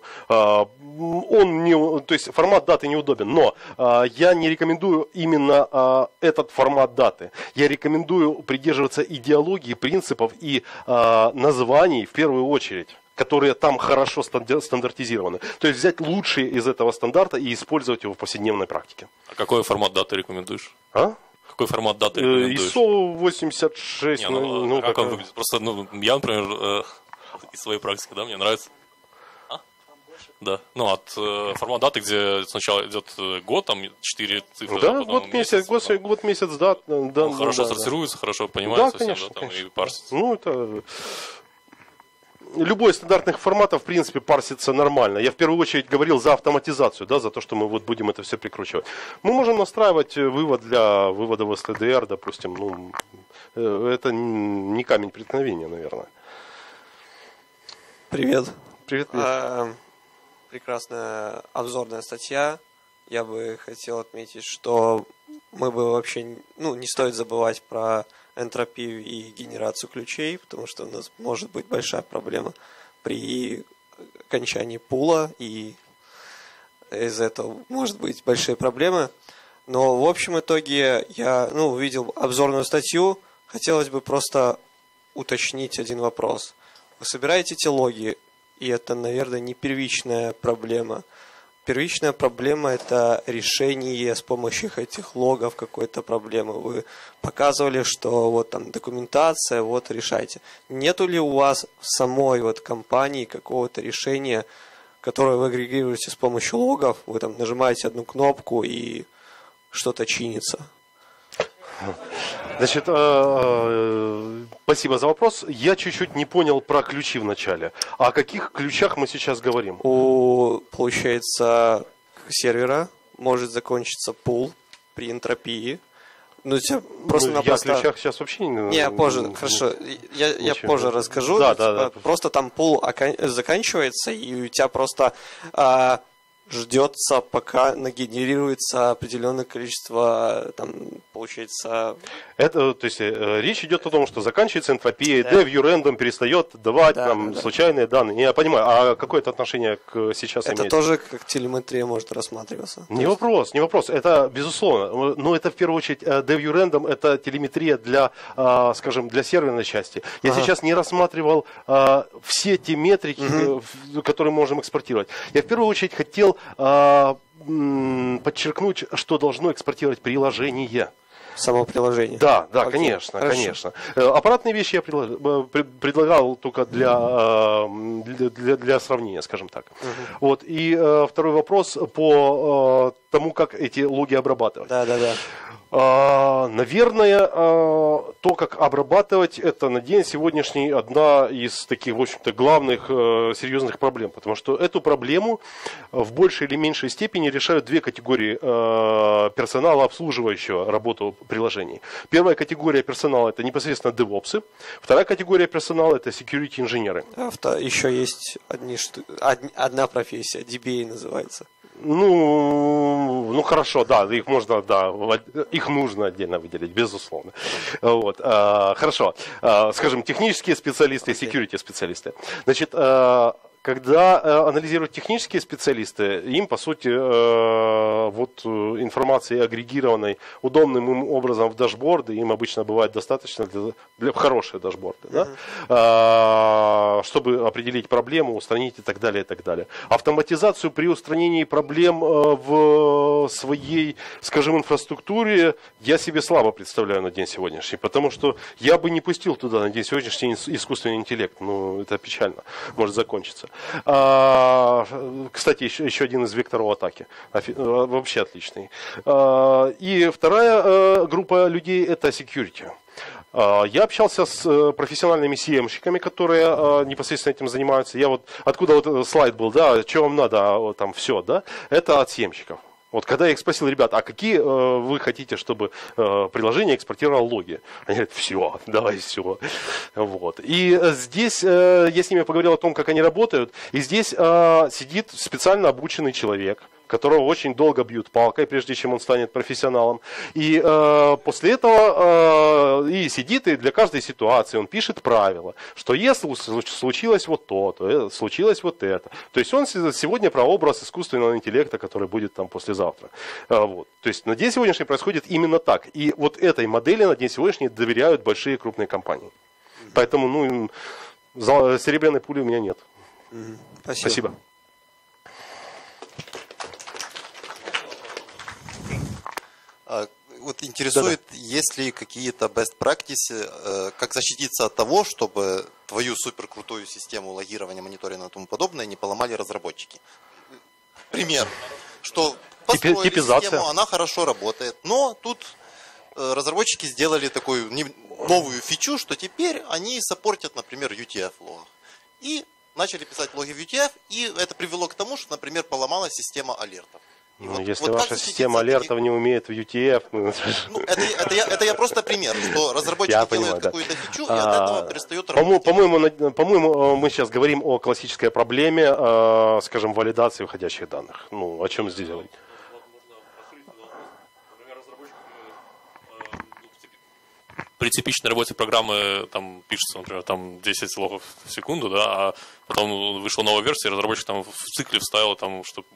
То есть формат даты неудобен, но я не рекомендую именно этот формат даты. Я рекомендую придерживаться идеологии, принципов и названий в первую очередь, которые там хорошо стандартизированы. То есть взять лучшие из этого стандарта и использовать его в повседневной практике. А какой формат даты рекомендуешь? Какой формат даты рекомендуешь? ISO 86. Как он выглядит? Просто, я, например, из своей практики, да, мне нравится. Да. Ну, от формат даты, где сначала идет год, там 4 цифры. Да, год, месяц, да. Хорошо сортируется, хорошо понимается, да, конечно, да, там, конечно. И парсится. Ну, это... Любой из стандартных форматов, в принципе, парсится нормально. Я в первую очередь говорил за автоматизацию, да, за то, что мы вот будем это все прикручивать. Мы можем настраивать вывод для вывода в SLDR, допустим. Ну, это не камень преткновения, наверное. Привет. Привет. Прекрасная обзорная статья. Я бы хотел отметить, что мы бы вообще, не стоит забывать про энтропию и генерацию ключей, потому что у нас может быть большая проблема при окончании пула, и из-за этого может быть большие проблемы. Но в общем итоге я увидел обзорную статью, хотелось бы просто уточнить один вопрос. Вы собираете эти логи, и это, наверное, не первичная проблема. Первичная проблема – это решение с помощью этих логов какой-то проблемы. Вы показывали, что вот там документация, вот решайте. Нету ли у вас в самой вот компании какого-то решения, которое вы агрегируете с помощью логов? Вы там нажимаете одну кнопку и что-то чинится. Значит, спасибо за вопрос. Я чуть-чуть не понял про ключи в начале. О каких ключах мы сейчас говорим? У, получается, сервера может закончиться пул при энтропии. Ну, просто-напросто... Я о ключах сейчас вообще не... Не, позже, хорошо. Я позже расскажу. Да. Просто там пул заканчивается, и у тебя просто... ждется, пока нагенерируется определенное количество, там, получается... Это, то есть, речь идет о том, что заканчивается энтропия, да. View Random перестает давать случайные данные. Я понимаю, а какое это отношение к сейчас это имеется? тоже как телеметрия может рассматриваться. Не вопрос. Это безусловно. Но это в первую очередь View Random, это телеметрия для, скажем, для серверной части. Я сейчас не рассматривал все те метрики, которые мы можем экспортировать. Я в первую очередь хотел подчеркнуть, что должно экспортировать приложение. Само приложение. Да, конечно. Аппаратные вещи я предлагал только для сравнения, скажем так. Вот. И второй вопрос по тому, как эти логи обрабатывать. Да. Наверное, то, как обрабатывать, это на день сегодняшний одна из таких, в общем-то, главных серьезных проблем. Потому что эту проблему в большей или меньшей степени решают две категории персонала, обслуживающего работу приложений. Первая категория персонала – это непосредственно DevOps. Вторая категория персонала – это security-инженеры. Еще есть одна профессия, DBA называется. Ну хорошо, да, их нужно отдельно выделить, безусловно. Вот, хорошо, скажем, технические специалисты и security специалисты. Значит, Когда анализируют технические специалисты, им, по сути, вот информации агрегированной удобным им образом в дашборды, им обычно бывает достаточно для хорошие дашборды, да? Чтобы определить проблему, устранить и так далее, и так далее. Автоматизацию при устранении проблем в своей, скажем, инфраструктуре я себе слабо представляю на день сегодняшний, потому что я бы не пустил туда на день сегодняшний искусственный интеллект. Ну, это печально, может закончиться. Кстати, еще один из векторов атаки. Вообще отличный. И вторая группа людей – это security. Я общался с профессиональными CM-щиками, которые непосредственно этим занимаются. Я вот, откуда вот слайд был, да, что вам надо, вот там все, да, это от CM-щиков. Вот когда я их спросил, ребят, а какие вы хотите, чтобы приложение экспортировало логи? Они говорят, все, давай все. Вот. И здесь я с ними поговорил о том, как они работают. И здесь сидит специально обученный человек, которого очень долго бьют палкой, прежде чем он станет профессионалом. И после этого и сидит, и для каждой ситуации он пишет правила, что если случилось вот то, случилось вот это. То есть он сегодня прообраз искусственного интеллекта, который будет там послезавтра. Вот. То есть на день сегодняшний происходит именно так. И вот этой модели на день сегодняшний доверяют большие крупные компании. Поэтому ну, серебряной пули у меня нет. Спасибо. Вот интересует, есть ли какие-то best practices, как защититься от того, чтобы твою суперкрутую систему логирования, мониторинга и тому подобное не поломали разработчики. Пример, что построили систему, она хорошо работает, но тут разработчики сделали такую новую фичу, что теперь они саппортят, например, UTF-лог. И начали писать логи в UTF, и это привело к тому, что, например, поломалась система алертов. Ну, вот, если вот ваша система алертов не умеет в UTF... Это я просто пример, что разработчики делают какую-то фичу, и от этого перестает работать. По-моему, мы сейчас говорим о классической проблеме, скажем, валидации входящих данных. Ну, о чем здесь говорить? При типичной работе программы там пишется, например, там 10 логов в секунду, да, а потом вышла новая версия, и разработчик там в цикле вставил, там, что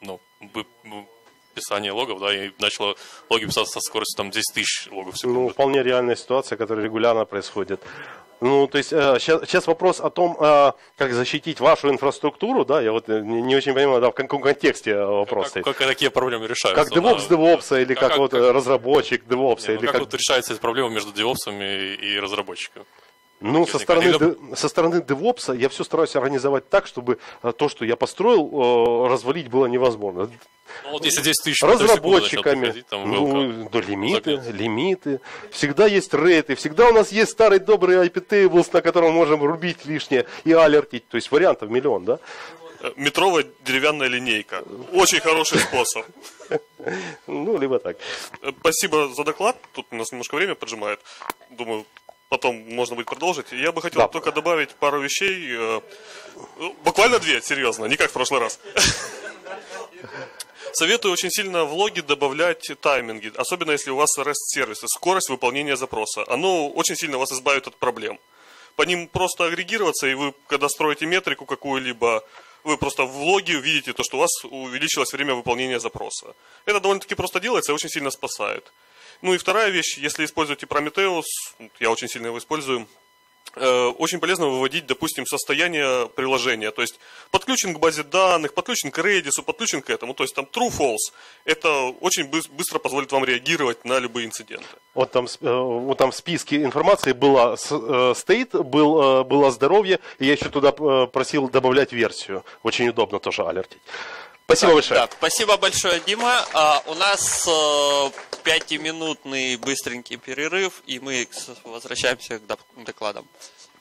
писание логов, да, и начало логи писать со скоростью там 10 тысяч логов в секунду. Ну, вполне реальная ситуация, которая регулярно происходит. Ну, то есть, сейчас вопрос о том, как защитить вашу инфраструктуру, да, я вот не очень понимаю, да, в каком контексте вопрос стоит. Как такие проблемы решаются? Как DevOps DevOps, или как вот разработчик DevOps? Или как вот решается эта проблема между DevOps'ами и разработчиками? Ну, со стороны DevOps я все стараюсь организовать так, чтобы то, что я построил, развалить было невозможно. Ну, вот если 10 тысяч разработчиками, лимиты. Всегда есть рейты, всегда у нас есть старый добрый IP tables, на котором можем рубить лишнее и алертить. То есть вариантов миллион, да? Метровая деревянная линейка. Очень хороший способ. Ну, либо так. Спасибо за доклад. Тут у нас немножко время поджимает. Думаю, потом можно будет продолжить. Я бы хотел только добавить пару вещей. Буквально две, серьезно, не как в прошлый раз. Советую очень сильно в логи добавлять тайминги, особенно если у вас REST-сервисы, скорость выполнения запроса. Оно очень сильно вас избавит от проблем. По ним просто агрегироваться, и вы, когда строите метрику какую-либо, вы просто в логе увидите то, что у вас увеличилось время выполнения запроса. Это довольно-таки просто делается и очень сильно спасает. Ну и вторая вещь, если используете Prometheus, я очень сильно его использую, очень полезно выводить, допустим, состояние приложения. То есть подключен к базе данных, подключен к Redis, подключен к этому. То есть там true-false. Это очень быстро позволит вам реагировать на любые инциденты. Вот там в списке информации было state, было здоровье, и я еще туда просил добавлять версию. Очень удобно тоже алертить. Спасибо большое. Так, спасибо большое, Дима. У нас 5-минутный быстренький перерыв, и мы возвращаемся к докладам.